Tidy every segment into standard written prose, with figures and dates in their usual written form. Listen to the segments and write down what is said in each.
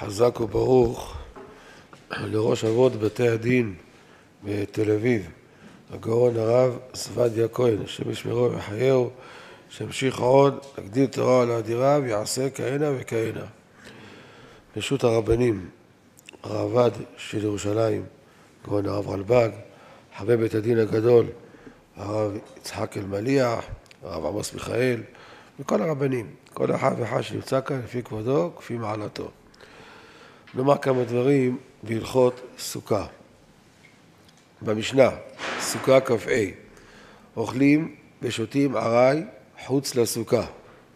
חזק וברוך לראש אבות בתי הדין בתל אביב, הגאון הרב סבדיה כהן, השם ישמרו וחייהו, שהמשיך עוד להגדיל תורה על האדירה ויעשה כהנה וכהנה. ברשות הרבנים, הרעב"ד של ירושלים, גאון הרב רלב"ג, חבר בית הדין הגדול, הרב יצחק אלמליח, הרב עמוס מיכאל, וכל הרבנים, כל אחד ואחד שנמצא כאן לפי כבודו, כפי מעלתו. נאמר כמה דברים בהלכות סוכה. במשנה, סוכה כ"ה, אוכלים ושותים עראי חוץ לסוכה.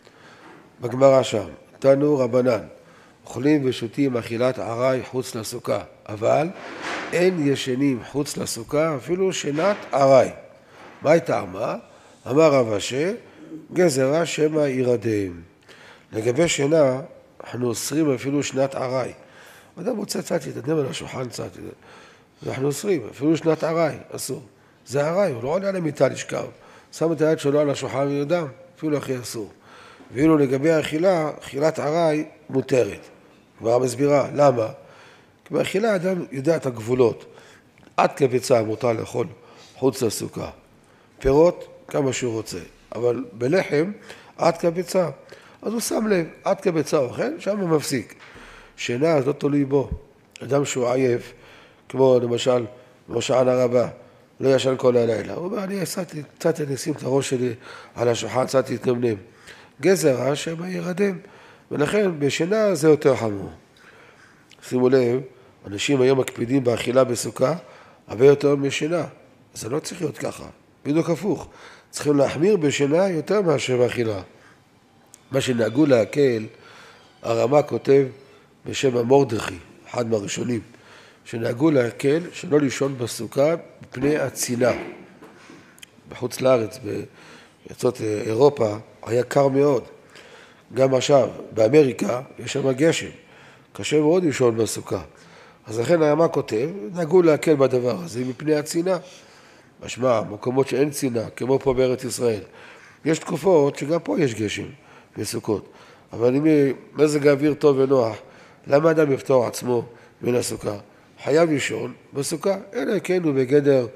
בגמרא שם, תנו רבנן, אוכלים ושותים אכילת עראי חוץ לסוכה, אבל אין ישנים חוץ לסוכה אפילו שנת עראי. מה היא טעמה? אמר רב אשר, גזרה שמא ירדם. לגבי שינה, אנחנו אוסרים אפילו שנת עראי. אדם רוצה קצת להתקדם על השולחן קצת, ואנחנו אוסרים, אפילו שנת עראי, אסור. זה עראי, הוא לא עולה על המיטה לשכב. שם את היד שלו על השולחן וירדם, אפילו הכי אסור. ואילו לגבי האכילה, אכילת עראי מותרת. כבר מסבירה, למה? כי באכילה האדם יודע את הגבולות. עד כביצה מותר לאכול חוץ לסוכה. פירות, כמה שהוא רוצה. אבל בלחם, עד כביצה. אז הוא שם לב, עד כביצה אוכל, שם הוא מפסיק. שינה, אז לא תלוי בו. אדם שהוא עייף, כמו למשל, ראשען הרבה, לא ישן כל הלילה. הוא אומר, אני קצת אשים את הראש שלי על השולחן, קצת להתנמנם. גזרה שמא ירדם. ולכן בשינה זה יותר חמור. שימו לב, אנשים היום מקפידים באכילה בסוכה, הרבה יותר משינה. זה לא צריך להיות ככה. בדיוק הפוך. צריכים להחמיר בשינה יותר מאשר באכילה. מה שנהגו להקל, הרמ"א כותב בשם המורדכי, אחד מהראשונים, שנהגו להקל שלא לישון בסוכה בפני הצינה. בחוץ לארץ, בארצות אירופה, היה קר מאוד. גם עכשיו, באמריקה, יש שם גשם. קשה מאוד לישון בסוכה. אז לכן הרמ"א כותב, נהגו להקל בדבר הזה מפני הצינה. משמע, מקומות שאין צינה, כמו פה בארץ ישראל. יש תקופות שגם פה יש גשם בסוכות. אבל אם מזג האוויר טוב ונוח, למה אדם יפתור עצמו מן הסוכה? חייב לישון בסוכה, אלא כן הוא בגדר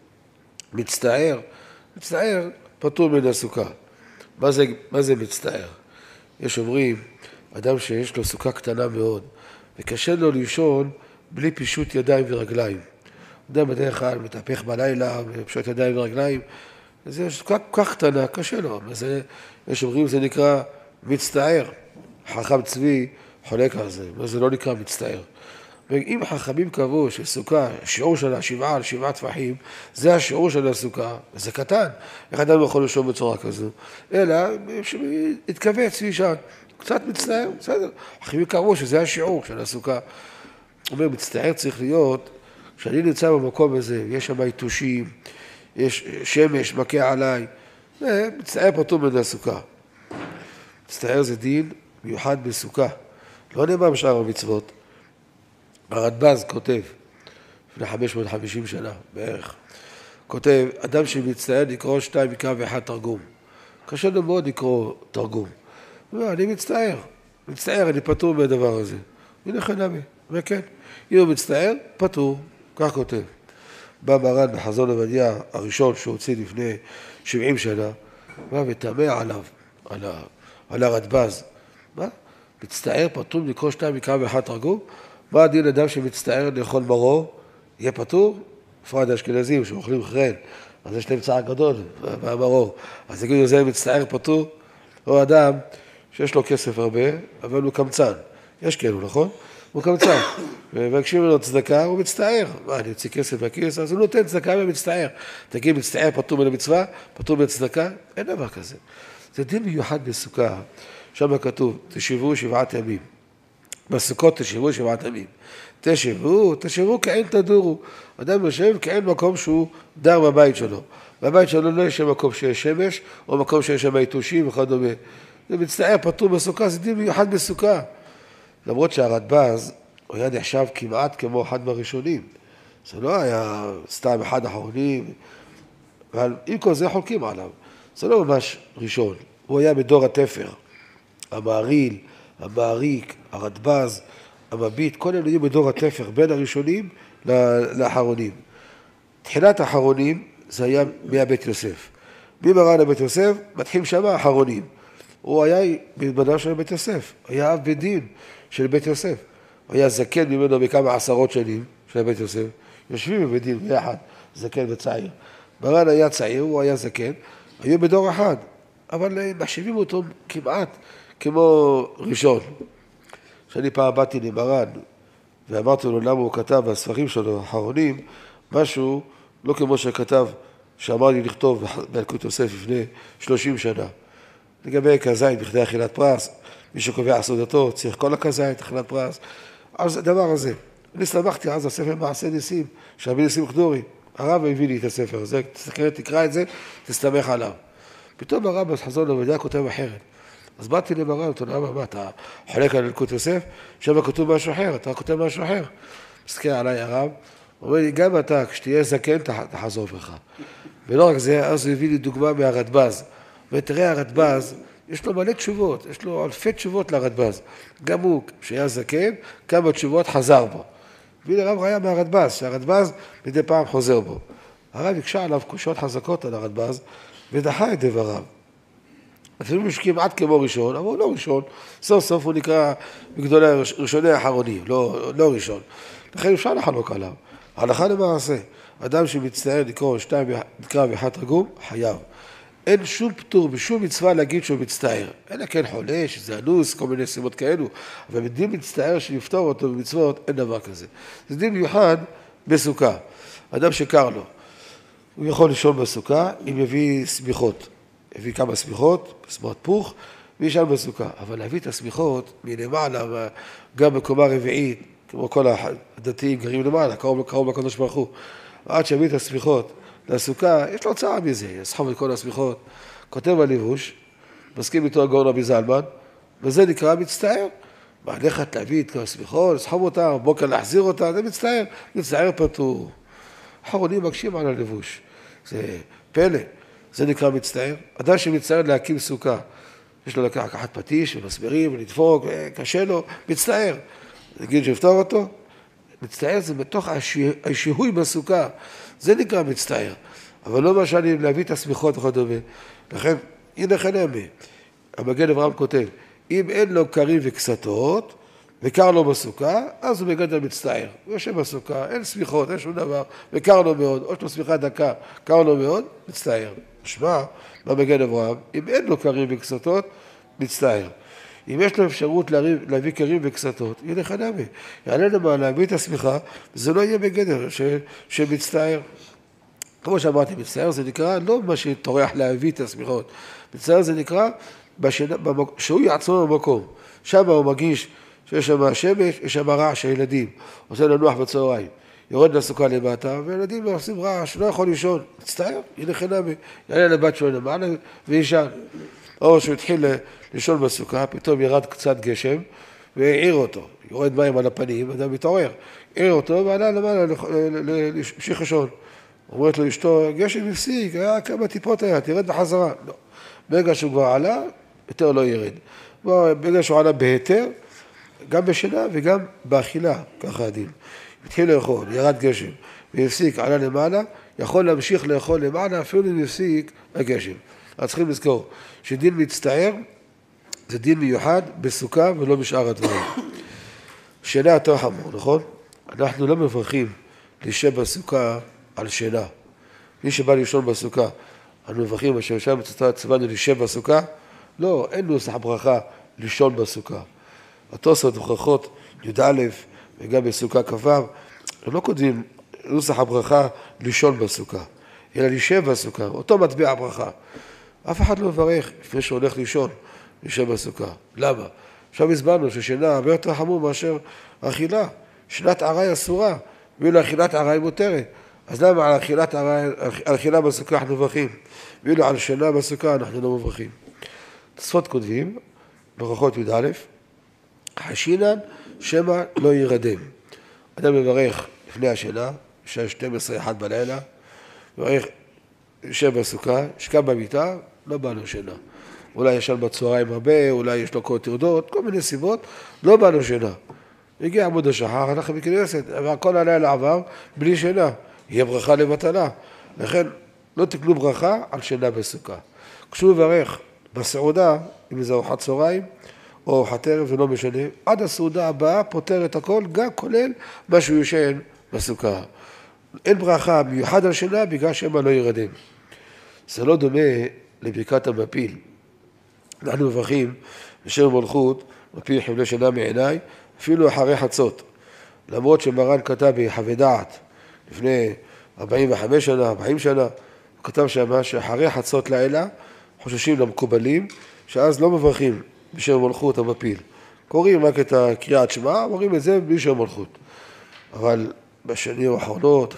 מצטער. מצטער פטור מן הסוכה. מה זה מצטער? יש אומרים, אדם שיש לו סוכה קטנה מאוד, וקשה לו לישון בלי פישוט ידיים ורגליים. אדם בדרך כלל מתהפך בלילה ופשוט ידיים ורגליים, זה סוכה כל כך קטנה, קשה לו. יש אומרים, זה נקרא מצטער. חכם צבי חולק על זה, וזה לא נקרא מצטער. ואם חכמים קבעו שסוכה, השיעור שלה 7 על 7 טפחים, זה השיעור של הסוכה, וזה קטן. איך אדם יכול לישון בצורה כזו? אלא, התכווץ וישן, קצת מצטער, בסדר. חכמים קבעו שזה השיעור של הסוכה. הוא אומר, מצטער צריך להיות, כשאני נמצא במקום הזה, יש שם יתושים, יש שמש, מכה עליי, מצטער פטור מן הסוכה. מצטער זה דין מיוחד בסוכה. לא נאמר בשאר המצוות. הרדב"ז כותב, לפני 550 שנה בערך, כותב, אדם שמצטער לקרוא 2 מקרא ו1 תרגום. קשה לו מאוד לקרוא תרגום. הוא אומר, אני מצטער, אני פטור מהדבר הזה. הנה חנמי, וכן. אם הוא מצטער, פטור, כך כותב. בא מרן בחזון עובדיה הראשון שהוציא לפני 70 שנה, בא ותמה עליו, על הרדב"ז. מה? מצטער פטור לקרוא 2 מקרא ו1 תרגום? מה הדין אדם שמצטער לאכול מרור? יהיה פטור? בפרט האשכנזים שאוכלים חרן, אז יש להם צער גדול במרור. אז יגידו, זה מצטער פטור? או אדם שיש לו כסף הרבה, אבל הוא קמצן. יש כאלו, נכון? הוא קמצן. ומבקשים לו צדקה, הוא מצטער. מה, אני יוצא כסף בכיס? אז הוא נותן צדקה ומצטער. תגיד, מצטער פטור מן המצווה? פטור מן צדקה? אין דבר כזה. זה דין מיוחד בסוכה. שם כתוב, תשבו 7 ימים. בסוכות תשבו 7 ימים. תשבו כאין תדורו. אדם יושב כאין מקום שהוא דר בבית שלו. בבית שלו לא יש מקום שיש שמש, או מקום שיש שם יתושים וכדומה. זה מצטער פטור בסוכה, זה דין מיוחד בסוכה. למרות שהרדב"ז, הוא היה נחשב כמעט כמו אחד מהראשונים. זה לא היה סתם אחד האחרונים, אבל עם כל זה חולקים עליו. זה לא ממש ראשון. הוא היה בדור התפר. המעריל, המעריק, הרדב"ז, המביט, כל אלה יהיו בדור התפר, בין הראשונים לאחרונים. תחילת האחרונים זה היה מהבית יוסף. ממרן לבית יוסף, מתחילים שם האחרונים. הוא היה בזמנו של בית יוסף, היה אב בית דין של בית יוסף. הוא היה זקן ממנו בכמה עשרות שנים של בית יוסף. יושבים בבית דין ביחד, זקן וצעיר. מרן היה צעיר, הוא היה זקן, היו בדור אחד, אבל מחשיבים אותו כמעט כמו ראשון. כשאני פעם באתי למרן ואמרתי לו למה הוא כתב בספרים שלו האחרונים משהו לא כמו שכתב, שאמר לי לכתוב באלקוט יוסף לפני 30 שנה. לגבי כזית בכדי אכילת פרס, מי שקובע סעודתו צריך כל הכזית, אכילת פרס. אז הדבר הזה, אני סמכתי אז הספר מעשה ניסים, שרבי ניסים חדורי, הרב הביא לי את הספר הזה, תקרא את זה, תסתמך עליו. פתאום הרב בחזון עובדיה כותב אחרת. אז באתי למרן, אתה יודע מה, אתה חולק על אלקוט יוסף, שם כתוב משהו אחר, אתה כותב משהו אחר. מסתכל עליי הרב, הוא אומר לי, גם אתה, כשתהיה זקן, תחזור בך. ולא רק זה, אז הוא הביא לי דוגמה מהרדב"ז. ותראה הרדב"ז, יש לו מלא תשובות, יש לו אלפי תשובות לרדב"ז. גם הוא, כשהיה זקן, כמה תשובות חזר בו. הביא לרב ראיה מהרדב"ז, שהרדב"ז מדי פעם חוזר בו. הרב הקשה עליו קושות חזקות על הרדב"ז, ודחה את דבריו. אפילו משקיעים עד כמו ראשון, אבל הוא לא ראשון. סוף סוף הוא נקרא בגדולי ראשוני האחרונים, לא ראשון. לכן אפשר לחלוק עליו. הלכה למעשה, אדם שמצטער נקרא באחד תרגום, חייב. אין שום פטור בשום מצווה להגיד שהוא מצטער. אלא כן חולה, שזה אנוס, כל מיני סיבות כאלו. אבל בדין מצטער שנפטור אותו במצוות, אין דבר כזה. זה דין מיוחד בסוכה. אדם שקר לו, הוא יכול לישון בסוכה אם יביא סמיכות. הביא כמה סמיכות, סמכות פוך, וישן בסוכה. אבל להביא את הסמיכות מלמעלה, גם בקומה רביעית, כמו כל הדתיים גרים למעלה, קרוב לקדוש ברוך הוא. עד שהביא את הסמיכות לסוכה, יש לו הוצאה מזה, יסחוב את כל הסמיכות, כותב על לבוש, מסכים איתו הגאון רבי זלמן, וזה נקרא מצטער. ללכת להביא את כל הסמיכות, לסחוב אותה, בוקר להחזיר אותה, זה מצטער, מצטער פטור. אחרונים מקשים על הלבוש, זה פלא, זה נקרא מצטער. אדם שמצטער להקים סוכה, יש לו לקחת פטיש ומסמרים ולדפוק, קשה לו, מצטער. נגיד שיפתור אותו, מצטער זה בתוך השיהוי בסוכה, זה נקרא מצטער. אבל לא מה שאני להביא את הסמיכות וכדומה. לכן, הנה חנמי, המגן אברהם כותב, אם אין לו קרים וקסתות, וקר לו בסוכה, אז הוא בגדר מצטער. הוא יושב בסוכה, אין סמיכות, אין שום דבר, וקר לו מאוד, או יש לו סמיכה דקה, קר לו מאוד, מצטער. משמע, במגן אברהם, אם אין לו קרים וקסתות, מצטער. אם יש לו אפשרות להביא קרים וקסתות, יהיה לך נמי. יעלה למה להביא את הסמיכה, זה לא יהיה בגדר שמצטער. כמו שאמרתי, מצטער זה נקרא לא מה שטורח להביא את הסמיכות. מצטער זה נקרא שהוא יעצור במקום. שם הוא מגיש שיש שם השמש, יש שם רעש הילדים. עושה לנוח בצהריים. יורד לסוכה למטה, וילדים עושים רעש, לא יכול לישון. מצטער, יהיה לך נמי. יעלה לבת שלו למעלה וישן. או שהוא התחיל לישון בסוכה, פתאום ירד קצת גשם והעיר אותו. יורד מים על הפנים, אדם מתעורר. העיר אותו ועלה למעלה להמשיך לישון. אומרת לו אשתו, גשם הפסיק, היה כמה טיפות היה, תרד בחזרה. לא. ברגע שהוא כבר עלה, יותר לא ירד. ברגע שהוא עלה בהיתר, גם בשינה וגם באכילה, ככה הדין. התחיל לאכול, ירד גשם, והפסיק, עלה למעלה, יכול להמשיך לאכול למעלה, אפילו אם הפסיק הגשם. אז צריכים לזכור שדין מצטער זה דין מיוחד בסוכה ולא בשאר הדברים. שינה יותר חמור, נכון? אנחנו לא מברכים לישון בסוכה על שינה. מי שבא לישון בסוכה, אנחנו מברכים אשר שם צוונו לישון בסוכה? לא, אין נוסח ברכה לישון בסוכה. התוספות וברכות י"א וגם בסוכה כ"ו, הם לא כותבים נוסח הברכה לישון בסוכה, אלא לישון בסוכה, אותו מטבע הברכה. אף אחד לא מברך לפני שהוא הולך לישון בסוכה. למה? עכשיו הסברנו ששינה הרבה יותר חמור מאשר אכילה. שינת עראי אסורה, ואילו אכילת עראי מותרת. אז למה על אכילה בסוכה אנחנו מברכים? ואילו על שינה בסוכה אנחנו לא מברכים. תוספות כותבים, ברכות י"א, חשינן שמא לא ירדם. אדם מברך לפני השינה, בשעה 12-1 בלילה, מברך יושב בסוכה, שקם במיטה, לא בא לו שינה. אולי ישן בצהריים הרבה, אולי יש לו כל טרדות, כל מיני סיבות, לא בא לו שינה. הגיע עמוד השחר, אנחנו בכנסת, והכל הלילה עבר בלי שינה, יהיה ברכה לבטלה. לכן לא תקנו ברכה על שינה בסוכה. כשהוא מברך בסעודה, אם זה ארוחת צהריים או ארוחת ערב, זה לא משנה, עד הסעודה הבאה פותר את הכל, גם כולל מה שהוא ישן בסוכה. אין ברכה מיוחד על שינה בגלל שמה לא ירדם. זה לא דומה לברכת המפיל. אנחנו מברכים בשם מלכות, מפיל חבלי שינה מעיניי, אפילו אחרי חצות. למרות שמרן כתב בחוות דעת לפני 45 שנה, 40 שנה, הוא כתב שמה שאחרי חצות לילה חוששים למקובלים, שאז לא מברכים בשם מלכות המפיל. קוראים רק את הקריאת שמע, אומרים את זה בלי שם מלכות. אבל בשנים האחרונות,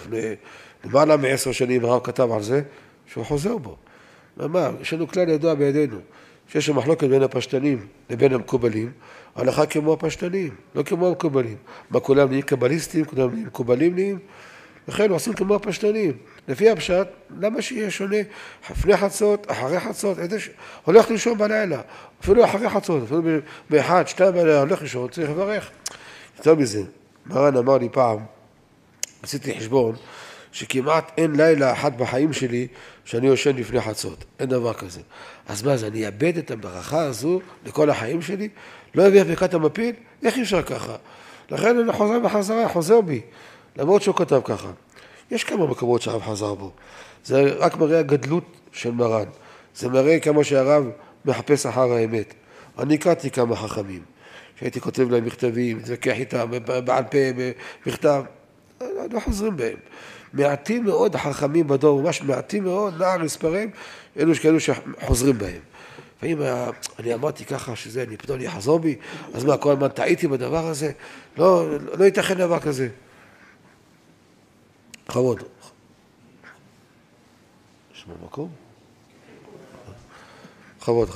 למעלה מ10 שנים, הרב כתב על זה, שהוא חוזר בו. ואמר, יש לנו כלל ידוע בידינו, שיש מחלוקת בין הפשטנים לבין המקובלים, הלכה כמו הפשטנים, לא כמו המקובלים. מה, כולם נהיים קבליסטים, כולם נהיים מקובלים נהיים? לכן עושים כמו הפשטנים. לפי הפשט, למה שיהיה שונה? לפני חצות, אחרי חצות, הולך לישון בלילה, אפילו אחרי חצות, אפילו באחד, 2 בלילה, הולך לישון, צריך לברך. יותר מזה, מרן אמר לי פעם, עשיתי חשבון, שכמעט אין לילה אחת בחיים שלי שאני יושן לפני חצות. אין דבר כזה. אז מה זה, אני אאבד את הברכה הזו לכל החיים שלי? לא אביא ברכת המפיל? איך אפשר ככה? לכן אני חוזר בחזרה, חוזר בי. למרות שהוא כתב ככה. יש כמה מקומות שהרב חזר בו. זה רק מראה הגדלות של מרן. זה מראה כמה שהרב מחפש אחר האמת. אני קראתי כמה חכמים, שהייתי כותב להם מכתבים, מתווכח איתם, בעל פה, מכתב. לא חוזרים בהם. מעטים מאוד החכמים בדור, ממש מעטים מאוד, נער מספרים, אלו כאלו שחוזרים בהם. ואם אני אמרתי ככה שזה, אני פתאום יחזור בי, אז מה, כל הזמן טעיתי בדבר הזה? לא ייתכן דבר כזה. חבוד. יש מה מקום? חבוד.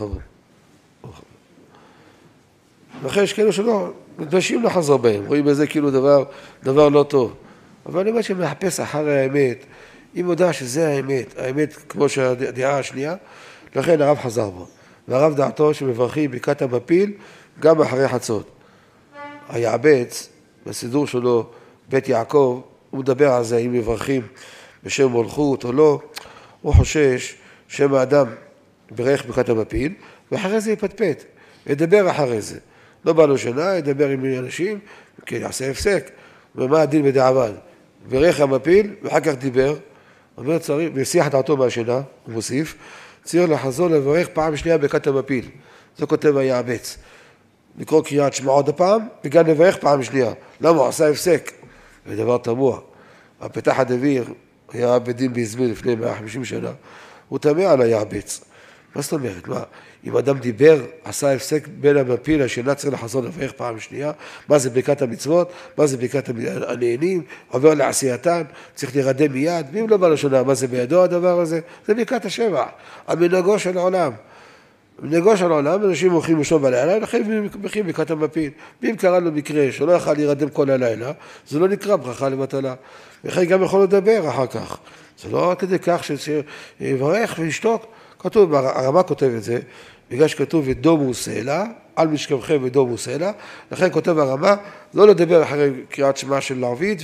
לכן יש כאלו שלא, מתביישים לחזור בהם, רואים בזה כאילו דבר לא טוב. אבל אני אומר שמחפש אחר האמת, אם יודע שזה האמת כמו שהדעה השנייה, לכן הרב חזר בו. והרב דעתו שמברכים ברכת המפיל גם אחרי חצות. היעבץ, בסידור שלו, בית יעקב, הוא מדבר על זה, אם מברכים בשם מלכות או לא, הוא חושש שם האדם ברך ברכת המפיל, ואחרי זה יפטפט, ידבר אחרי זה. לא בא לו שנה, ידבר עם אנשים, כן, יעשה הפסק. ומה הדין בדיעבד? ברך המפיל, ואחר כך דיבר, אומר צריך, ושיח דעתו מהשינה, הוא מוסיף, צריך לחזור לברך פעם שנייה ברכת המפיל. זה כותב היעבץ. לקרוא קריאת שמע עוד הפעם, וגם לברך פעם שנייה. למה? הוא עשה הפסק. זה דבר תמוה. הפתח הדביר היה בדין באזמיר לפני 150 שנה, הוא תמה על היעבץ. מה זאת אומרת? מה? אם אדם דיבר, עשה הפסק בין המפיל, השינה צריך לחזור לברך פעם שנייה, מה זה ברכת המצוות, מה זה ברכת הנהנים, עובר לעשייתן, צריך להירדם מיד, ואם לא בא לשונה, מה זה בידו הדבר הזה? זה ברכת השבח, המנהגו של העולם. מנהגו של העולם, אנשים הולכים לישון בלילה, לכן הם מברכים ברכת המפיל. ואם קרה לו מקרה שלא יכל להירדם כל הלילה, זה לא נקרא ברכה לבטלה. וכן גם יכול לדבר אחר כך. זה לא רק כדי כך שיברך וישתוק. כתוב, הרמה כותב את זה, בגלל שכתוב ודומו סלע, על משכבכם ודומו סלע, לכן כותב הרמה, לא לדבר אחרי קריאת שמע של לערבית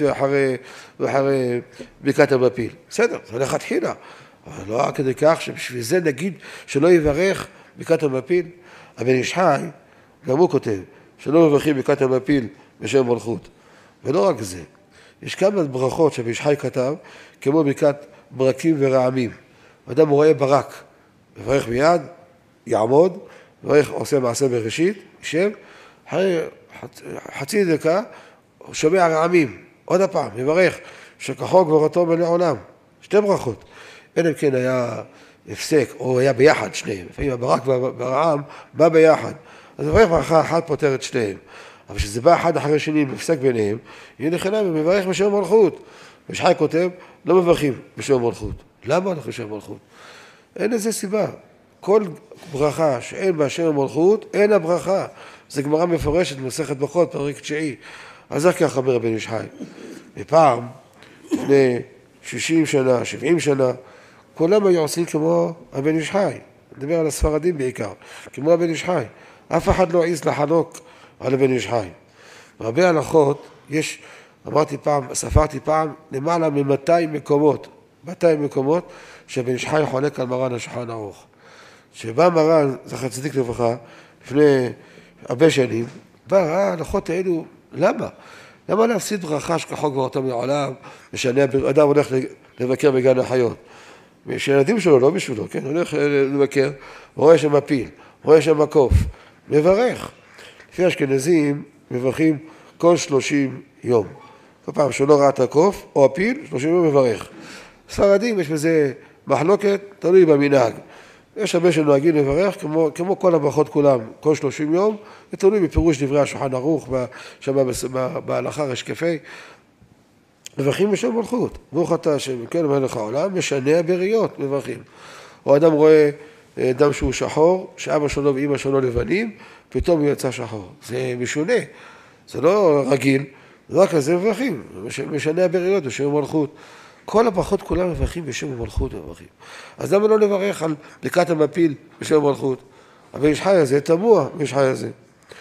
ואחרי ברכת המפיל. בסדר, זה הולך התחילה. אבל לא רק כדי כך שבשביל זה נגיד שלא יברך ברכת המפיל. הבן איש חי, גם הוא כותב, שלא מברכים ברכת המפיל בשם מלכות. ולא רק זה, יש כמה ברכות שהבן איש חי כתב, כמו ברכת ברקים ורעמים. אדם רואה ברק, מברך מיד, יעמוד, מברך עושה מעשה בראשית, ישב, אחרי חצי דקה, הוא שומע רעמים, עוד הפעם, מברך, שכחו גבורתו מלא עולם. 2 ברכות. אלא אם כן היה הפסק, או היה ביחד שניהם. לפעמים הברק והרעם בא ביחד. אז מברך ברכה אחת פותר את שניהם. אבל כשזה בא אחד אחרי שני, מפסק ביניהם, יהיה לכנם ומברך בשם מלכות. ושחי כותב, לא מברכים בשם מלכות. למה אנחנו בשם מלכות? אין איזה סיבה. כל ברכה שאין בה שם מלכות, אין הברכה. זה גמרא מפורשת, מסכת ברכות, פרק 9. אז איך ככה אומר הבן איש חי? ופעם, לפני 60 שנה, 70 שנה, כולם היו עושים כמו הבן איש חי. נדבר על הספרדים בעיקר, כמו הבן איש חי. אף אחד לא העז לחלוק על הבן איש חי. בהרבה הלכות יש, ספרתי פעם, למעלה מ-200 מקומות, 200 מקומות, שבן איש חי חולק על מרן השולחן ערוך. שבא מרן, זכר צדיק לברכה, לפני הרבה שנים, בא, ההלכות האלו, למה? למה להפסיד ברכה שכחוק בראותו מעולם, משנה, אדם הולך לבקר בגן החיות. שילדים שלו, לא בשבילו, כן? הולך לבקר, רואה שם הפיל, רואה שם הקוף, מברך. לפי אשכנזים מברכים כל 30 יום. כל פעם שלא ראה את הקוף או הפיל, 30 יום מברך. ספרדים יש בזה מחלוקת, תלוי במנהג. יש הרבה שנוהגים לברך, כמו כל הברכות כולם, כל 30 יום, זה תלוי בפירוש דברי השולחן ערוך, בהלכה רשקפי, מברכים בשם מלכות. ברוך אתה השם, כן, מלך העולם, משנה הבריות, מברכים. או אדם רואה אדם שהוא שחור, שאבא שלו ואמא שלו לבנים, פתאום הוא יצא שחור. זה משונה, זה לא רגיל, זה רק על זה מברכים, משנה הבריות בשם מלכות. כל הברכות כולם מברכים בשם מלכות מברכים. אז למה לא לברך על ברכת המפיל בשם מלכות? אבל איש חי הזה תמוה, איש חי הזה.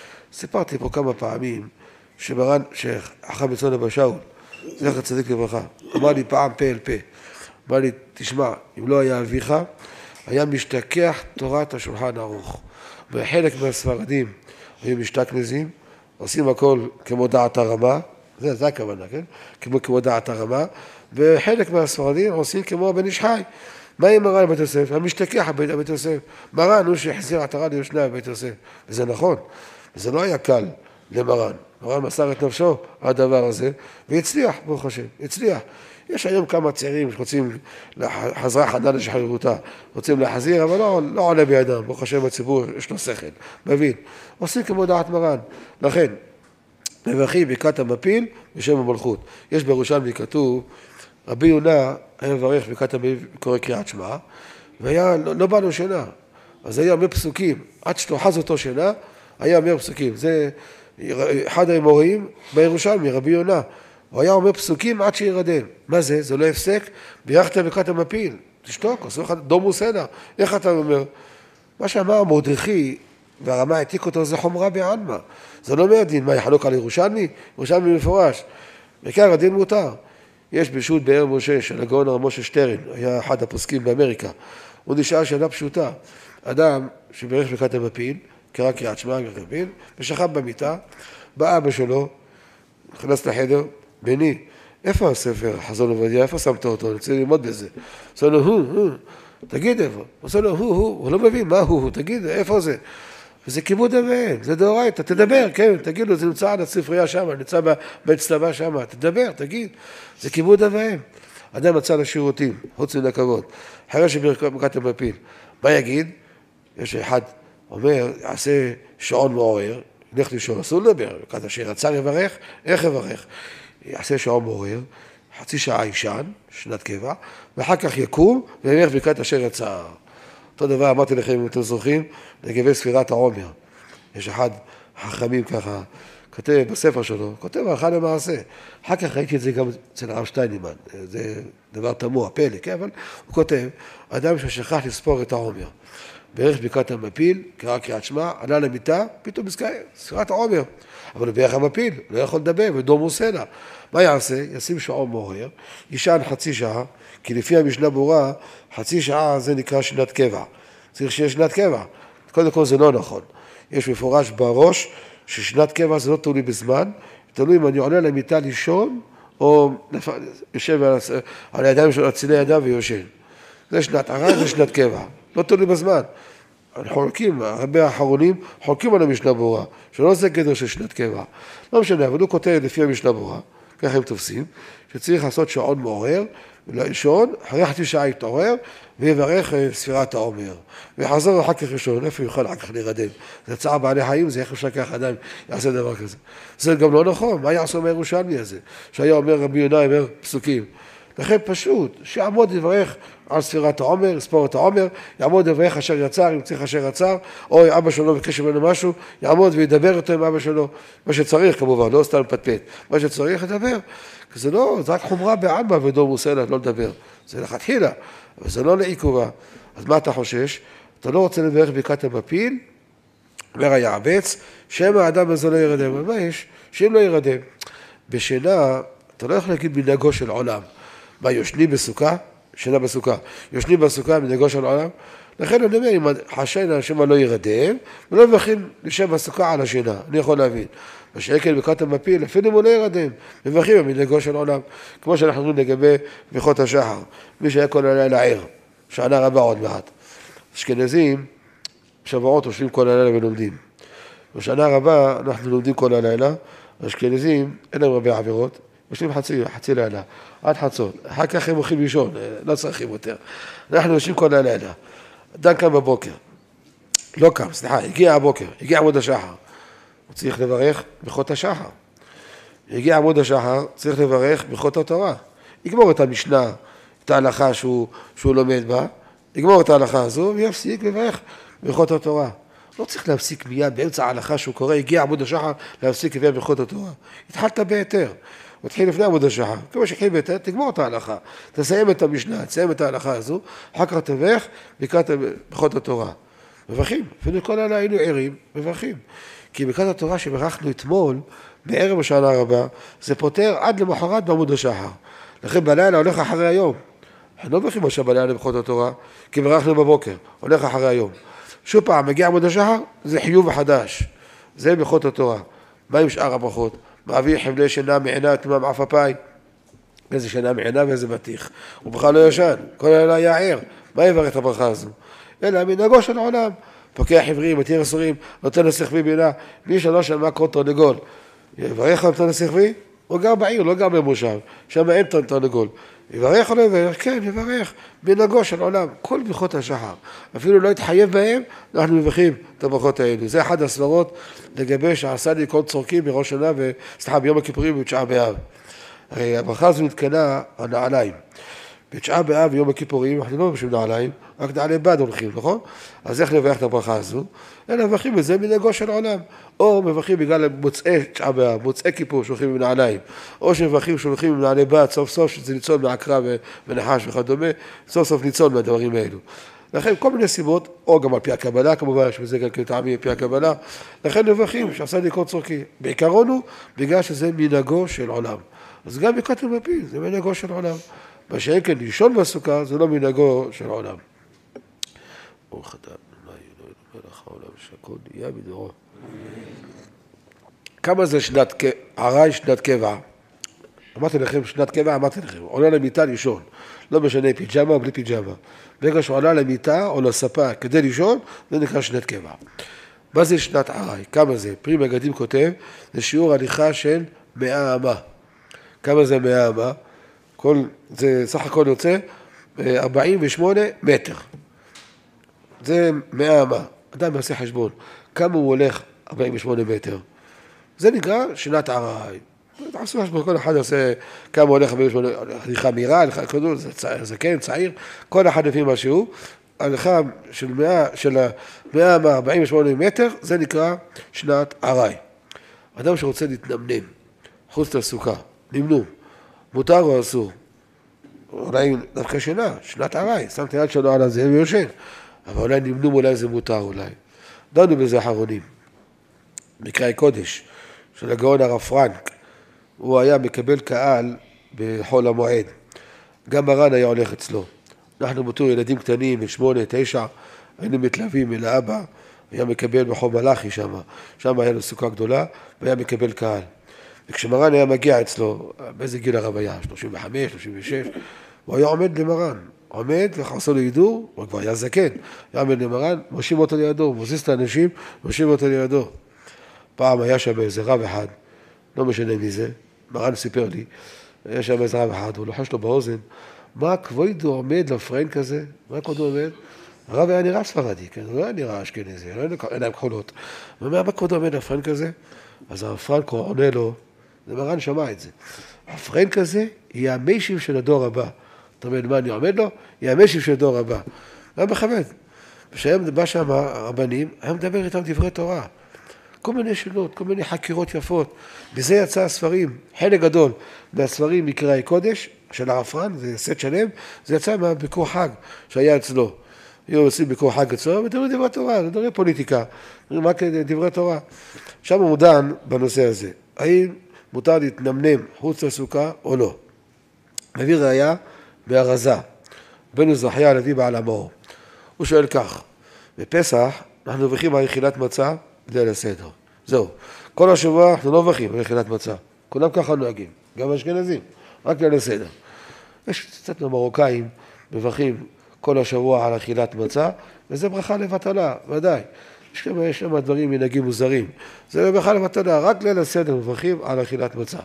סיפרתי פה כמה פעמים שמרן, שחכם בצאן אבא שאול, זכר צדיק לברכה, אמר לי פעם פה אל פה, אמר לי, תשמע, אם לא היה אביך, היה משתכח תורת השולחן ערוך. וחלק מהספרדים היו משתכנזים, עושים הכל כמו דעת הרמה, זה הכוונה, כן? כמו דעת הרמה, וחלק מהספרדים עושים כמו בן איש חי. מה עם מרן בבית יוסף? המשתכח בבית יוסף. מרן הוא שהחזיר עטרה ליושנה בבית יוסף. וזה נכון, וזה לא היה קל למרן. מרן מסר את נפשו על הדבר הזה, והצליח, ברוך השם, הצליח. יש היום כמה צעירים שרוצים, חזרה חדה לשחררותה, רוצים להחזיר, אבל לא עולה בידם, ברוך השם הציבור יש לו שכל, מבין. עושים כמו דעת מרן. לכן, מברכים ברכת המפיל בשם המלכות. יש בירושלמי כתוב, רבי יונה היה מברך ברכת המפיל קורא קריאת שמע, והיה, לא בא לו שינה, אז היה אומר פסוקים, עד שתוחז אותו שינה, היה אומר פסוקים. זה אחד האמוראים בירושלמי, רבי יונה, הוא היה אומר פסוקים עד שירדם. מה זה? זה לא הפסק, בירכת ברכת המפיל, תשתוק, עשו לך דומו סדר. איך אתה אומר? מה שאמר מרדכי, והרמה העתיק אותו, זה חומרה בעלמא. זה לא מהדין, מה יחלוק על ירושלמי? ירושלמי מפורש. בעיקר הדין מותר. יש בשו"ת באר משה של הגאון הרב משה שטרן, היה אחד הפוסקים באמריקה. הוא נשאל שאלה פשוטה. אדם שברך ברכת המפיל, קרא קריאת שמע ברכת המפיל, ושכב במיטה, בא אבא שלו, נכנס לחדר, בני, איפה הספר חזון עובדיה? איפה שמת אותו? אני רוצה ללמוד בזה. עושה לו, הוא, תגיד איפה. עושה לו, הוא לא מבין מה הוא, תגיד, איפה זה? וזה כיבוד אב ואם, זה דאורייתא, תדבר, כן, תגיד לו, זה נמצא על הספרייה שם, נמצא בבית צלבה שם, תדבר, תגיד, זה כיבוד אב ואם. אדם מצא לשירותים, חוץ מן הכבוד, אחרי שברכת המפיל, מה יגיד? יש אחד אומר, יעשה שעון מעורר, ילך לישון, אסור לדבר, ברכת אשר רצה יברך, איך יברך? יעשה שעון מעורר, חצי שעה ישן, שנת קבע, ואחר כך יקום ויברך ברכת אשר רצה. אותו דבר אמרתי לכם, אם אתם זוכרים, לגבי ספירת העומר. יש אחד החכמים ככה, כותב בספר שלו, כותב הלכה למעשה. אחר כך ראיתי את זה גם אצל הרב שטיינמן, זה דבר תמוה, פלא, כן? אבל הוא כותב, אדם ששכח לספור את העומר, בערך ברכת המפיל, קרא קריאת שמע, עלה למיטה, פתאום נזכר, ספירת העומר. אבל בערך המפיל, לא יכול לדבר, ודומו סלע. מה יעשה? ישים שעון מעורר, ישן חצי שעה, כי לפי המשנה ברורה, חצי שעה זה נקרא שנת קבע. צריך שיש שנת קבע. קודם כל זה לא נכון. יש מפורש בראש ששנת קבע זה לא תלוי בזמן, תלוי אם אני עולה למיטה לישון, או יושב על הידיים של הצילי ידיו ויושן. זה שנת ערה, זה שנת קבע. לא תלוי בזמן. חולקים, הרבה האחרונים חולקים על המשנה ברורה, שלא זה גדר של שנת קבע. לא משנה, אבל הוא כותב לפי המשנה ברורה, ככה הם תופסים, שצריך לעשות שעון מעורר, לישון, אחרי חצי שעה יתעורר, ויברך ספירת העומר. ויחזור אחר כך ראשון, איפה יוכל אחר כך להירדם? זה צער בעלי חיים, זה איך אפשר כך אדם יעשה דבר כזה. זה גם לא נכון, מה יעשו מהירושלמי הזה? שהיה אומר רבי יונה, אומר פסוקים. לכן פשוט, שיעמוד לברך על ספירת העומר, לספור את העומר, יעמוד לברך אשר יצר, אם צריך אשר יצר, או אבא שלו בקשר ממנו משהו, יעמוד וידבר אותו עם אבא שלו, מה שצריך כמובן, לא סתם פטפט, מה שצריך לדבר, כי זה לא, זה רק חומרה בעלמא ודומו סלע, לא לדבר, זה לכתחילה, אבל זה לא לעיכובה. אז מה אתה חושש? אתה לא רוצה לברך ברכת המפיל, אומר היעבץ, שם האדם הזה לא ירדם, אבל מה יש? שאם לא ירדם. בשינה, אתה לא יכול להגיד מנהגו של עולם. מה, יושנים בסוכה? שינה בסוכה. יושנים בסוכה מנהגו של עולם? לכן אני אומר, אם חשן השם לא ירדם, ולא מברכים לשם בסוכה על השינה. אני יכול להבין. בשקל בקרת המפיל, אפילו אם הוא לא ירדם, מברכים במנהגו של עולם. כמו שאנחנו אומרים לגבי ברכות השחר. מי שהיה כל הלילה ער, שנה רבה עוד מעט. אשכנזים, שבועות יושבים כל הלילה ולומדים. בשנה רבה אנחנו לומדים כל הלילה, אשכנזים אין להם הרבה עבירות, יושבים חצי לילה, עד חצות, אחר כך הם הולכים לישון, לא צריכים יותר. אנחנו יושבים כל הלילה, אדם קם בבוקר, לא קם, סליחה, הגיע הבוקר, הגיע עמוד השחר, הוא צריך לברך ברכות השחר. הגיע עמוד השחר, צריך לברך ברכות התורה. יגמור את המשנה, את ההלכה שהוא לומד בה, יגמור את ההלכה הזו ויפסיק לברך ברכות התורה. לא צריך להפסיק מיד באמצע ההלכה שהוא קורא, הגיע עמוד השחר להפסיק לברך ברכות התורה. התחלת בהיתר, הוא התחיל לפני עמוד השחר, כמו שהתחיל בהיתר, תגמור את ההלכה, תסיים את המשנה, תסיים את ההלכה הזו, אחר כך תברך ברכת ברכות התורה. מברכים, אפילו כל הלילה היינו ערים, מברכים. כי ברכת התורה שברכנו אתמול, בערב השנה רבה, זה פותר עד למחרת בעמוד השחר. לכן בלילה הולך אחרי היום. אנחנו לא מברכים עכשיו בלילה לברכות התורה, כי ברכנו בבוקר, הולך אחרי היום. שוב פעם, מגיע עמוד השחר, זה חיוב חדש. זה ברכות התורה. מה עם שאר הברכות? מעביר חבלי שינה מעינה תמם עפפי. איזה שינה מעינה ואיזה בטיח. הוא בכלל לא ישן, כל הלילה היה ער. מה יברך את הברכה הזו? אלא מנהגו של העולם. פוקח עברים, מתיר אסורים, נותן לשכבי בינה. מי שלא שמע קרוא תרנגול. יברך על נותן לשכבי? הוא גר בעיר, לא גר במושב. שם אין תרנגול. יברך או לא יברך? כן, יברך. מנהגו של עולם. כל ברכות השחר. אפילו לא יתחייב בהם, אנחנו מברכים את הברכות האלו. זה אחד הסברות לגבי שעשה לי כל צורקים בראש שנה, וסליחה, ביום הכיפורים ובתשעה באב. הרי הברכה הזו נתקנה על נעליים. בתשעה באב ויום הכיפורים, אנחנו לא מבקשים נעליים, רק נעלי בד הולכים, נכון? אז איך נברך את הברכה הזו? אלא מברכים בזה מנהגו של העולם. או מברכים בגלל מוצאי תשעה באב, מוצאי כיפור שהולכים עם נעליים. או שמברכים שהולכים עם נעלי בד, סוף סוף שזה ניצול מעקרב ונחש וכדומה, סוף סוף ניצול מהדברים האלו. לכן כל מיני סיבות, או גם על פי הקבלה כמובן, שבזה גם כטעמי על פי הקבלה, לכן מברכים שעשה לי כל צורכי. בעיקרון הוא בגלל שזה מנהגו של עולם. אז גם ברכת המפיל זה מנהגו של עולם. מה שאין כן לישון בסוכה זה לא מנהגו של עולם. ברוך אתה ה' אלוהינו מלך העולם שהכל נהיה בדברו. כמה זה עראי שנת קבע? אמרתי לכם שנת קבע, אמרתי לכם, עולה למיטה לישון, לא משנה פיג'מה או בלי פיג'מה. ברגע שעולה למיטה או לספה כדי לישון, זה נקרא שנת קבע. מה זה שנת עראי? כמה זה? פרי מגדים כותב, זה שיעור הליכה של 100 אמה. כמה זה 100 אמה? זה סך הכל יוצא 48 מטר. זה 100 אמה. אדם יעשה חשבון. כמה הוא הולך 48 מטר? זה נקרא שנת עראי. תעשו חשבון, כל אחד יעשה כמה הוא הולך 48 מטר. הליכה מהירה, הליכה כזו, זקן, צעיר, כל אחד לפי משהו. הליכה של 100 אמה 48 מטר, זה נקרא שנת עראי. אדם שרוצה להתנמנם, חוץ לסוכה, נמנום. מותר או אסור? אולי דווקא שינה, שנת עראי, שמתי יד שלו על הזה ויושן, אבל אולי נמנום, אולי זה מותר אולי. דנו בזה אחרונים. מקראי קודש של הגאון הרב פרנק, הוא היה מקבל קהל בחול המועד. גם מרן היה הולך אצלו. אנחנו בתור ילדים קטנים, 8, 9, היינו מתלווים אל האבא, היה מקבל בחום מלאכי שם. שם היה לו סוכה גדולה, והיה מקבל קהל. וכשמרן היה מגיע אצלו, באיזה גיל הרב היה? 35, 36, הוא היה עומד למרן. עומד ועשה לו הידור, הוא כבר היה זקן. היה עומד למרן, מושיב אותו לידו, מוזיז את האנשים, מושיב אותו לידו. פעם היה שם איזה רב אחד, לא משנה מי זה, מרן סיפר לי, היה שם איזה רב אחד, הוא לוחש לו באוזן, מה כבודו עומד לפרנק הזה? מה כבודו עומד? הרב היה נראה ספרדי, כן? הוא לא היה נראה אשכנזי, לא היה להם כחולות. הוא אומר, מה כבודו עומד לפרנק הזה? אז הפרנק עונה לו, מרן שמע את זה. הפרנק הזה יהיה המשיב של הדור הבא. אתה אומר, מה אני עומד לו? יהיה המשיב של הדור הבא. היה מכבד. כשהם בא שם הרבנים, היה מדבר איתם דברי תורה. כל מיני שאלות, כל מיני חקירות יפות. בזה יצא הספרים, חלק גדול מהספרים מקראי קודש של הרב פרנק, זה סט שלם, זה יצא מהביקור חג שהיה אצלו. היו עושים ביקור חג אצלו, ודברי דברי תורה, דברי פוליטיקה, רק דברי תורה. שם הוא דן בנושא הזה. האם מותר להתנמנם חוץ לסוכה או לא. מביא ראיה מהרזה, בן זכריה הלוי בעל המאור. הוא שואל כך, בפסח אנחנו מברכים על אכילת מצה בליל הסדר. זהו. כל השבוע אנחנו לא מברכים על אכילת מצה. כולם ככה נוהגים, גם אשכנזים, רק ליל הסדר. יש קצת ממרוקאים מברכים כל השבוע על אכילת מצה, וזה ברכה לבטלה, ודאי. יש שם דברים מנהגים מוזרים. זה ברכה לבטלה, רק ליל הסדר מברכים על אכילת מצה.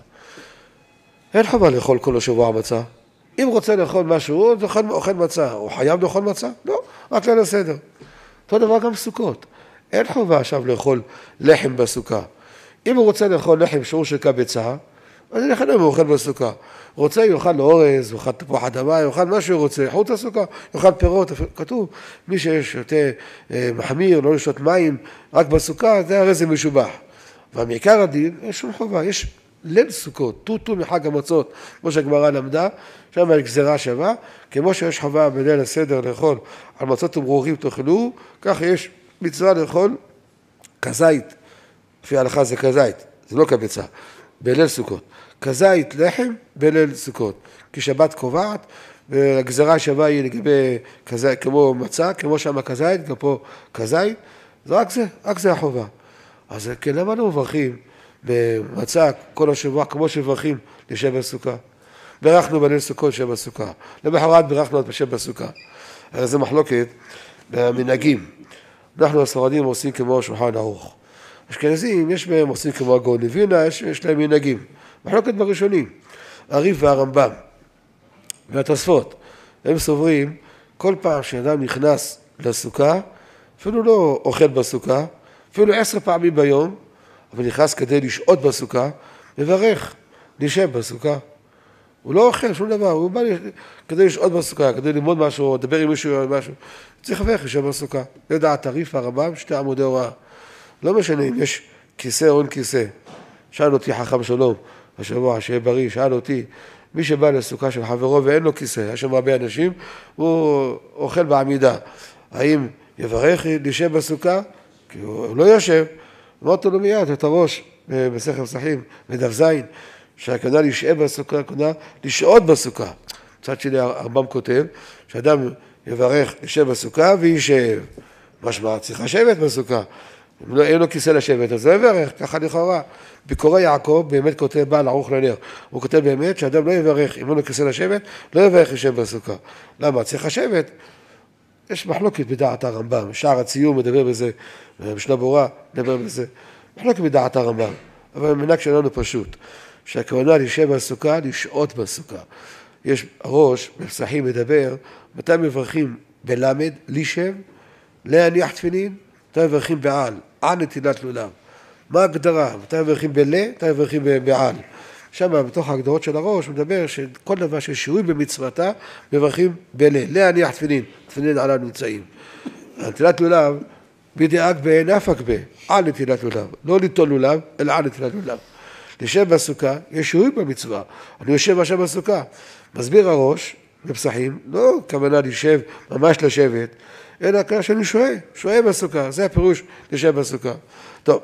אין חובה לאכול כל השבוע מצה. אם רוצה לאכול משהו, הוא אוכל מצה. הוא חייב לאכול מצה? לא, רק ליל הסדר. אותו דבר גם סוכות. אין חובה עכשיו לאכול לחם בסוכה. אם הוא רוצה לאכול לחם שהוא שקע ביצה, אז לכן הוא אוכל בסוכה. רוצה, יאכל לאורז, יאכל תפוח אדמה, יאכל מה שהוא רוצה, חוץ הסוכה, יאכל פירות. כתוב, מי ששותה מחמיר, לא לשתות מים, רק בסוכה, זה הרי זה משובח. ומעיקר הדין, יש שום חובה, יש ליל סוכות, טוטו מחג המצות, כמו שהגמרא למדה, שם יש גזירה שווה, כמו שיש חובה בליל הסדר לאכול על מצות ומרורים תאכלו, כך יש מצווה לאכול כזית, לפי ההלכה זה כזית, זה לא כביצה, בליל סוכות. כזית לחם בליל סוכות, כי שבת קובעת, והגזירה שווה היא לגבי כזית, כמו מצה, כמו שם כזית, גם פה כזית, זה רק זה החובה. אז כן, למה לא מברכים במצה כל השבוע, כמו שמברכים לשב בסוכה? ברכנו בליל סוכות שב בסוכה, למחרת ברכנו עד בשב בסוכה. הרי זה מחלוקת במנהגים. אנחנו הספרדים עושים כמו שולחן ערוך. אשכנזים, יש בהם עושים כמו הגאון מווילנה, יש להם מנהגים. מחלוקת בראשונים, הרי"ף והרמב"ם והתוספות, הם סוברים כל פעם שאדם נכנס לסוכה, אפילו לא אוכל בסוכה, אפילו 10 פעמים ביום, אבל נכנס כדי לשהות בסוכה, מברך, נשב בסוכה. הוא לא אוכל שום דבר, הוא בא כדי לשהות בסוכה, כדי ללמוד משהו, או לדבר עם מישהו או משהו. צריך לברך, לשב בסוכה. זה דעת הרי"ף והרמב"ם, 2 עמודי הוראה. לא משנה אם יש כיסא או אין כיסא. שאל אותי חכם שלום, השבוע, שיהיה בריא, שאל אותי, מי שבא לסוכה של חברו ואין לו כיסא, יש שם הרבה אנשים, הוא אוכל בעמידה. האם יברך לשב בסוכה? כי הוא לא יושב. אמרתי לו מיד את הראש בסכר פסחים, בדף זין, שהכוונה לשהות בסוכה, הכוונה לשהות בסוכה. מצד שני הרמב"ם כותב, שאדם יברך לשב בסוכה וישב. משמע, צריך לשבת בסוכה. אם אין לו כיסא לשבת, אז לא יברך, ככה לכאורה. בקורא יעקב באמת כותב בעל ערוך לנר. הוא כותב באמת שאדם לא יברך, אם אין לו כיסא לשבת, לא יברך לשב בסוכה. למה? צריך לשבת. יש מחלוקת בדעת הרמב"ם. שער הציור מדבר בזה, משנה ברורה מדבר בזה. מחלוקת בדעת הרמב"ם. אבל המנהג שלנו פשוט. שהכוונה לשב בסוכה, לשהות בסוכה. יש הראש, בפסחים מדבר, מתי מברכים בלמד, לשב, להניח תפילין, מתי מברכים בעל, על נטילת לולב. מה ההגדרה? מתי מברכים בלה, מתי מברכים בעל. שם בתוך ההגדרות של הראש מדבר שכל דבר ששיעוי במצוותה מברכים בלה, להניח תפילין, תפילין עליו נמצאים. נטילת לולב, בדאג בעין אפק בה, על נטילת לולב, לא ליטול לולב, אלא על נטילת לולב. לשב בסוכה, יש שיעוי במצווה, אני יושב עכשיו בסוכה. מסביר הראש, בפסחים, לא כוונה לשב, ממש לשבת, אלא כאשר שאני שוהה בסוכה, זה הפירוש לשב בסוכה. טוב,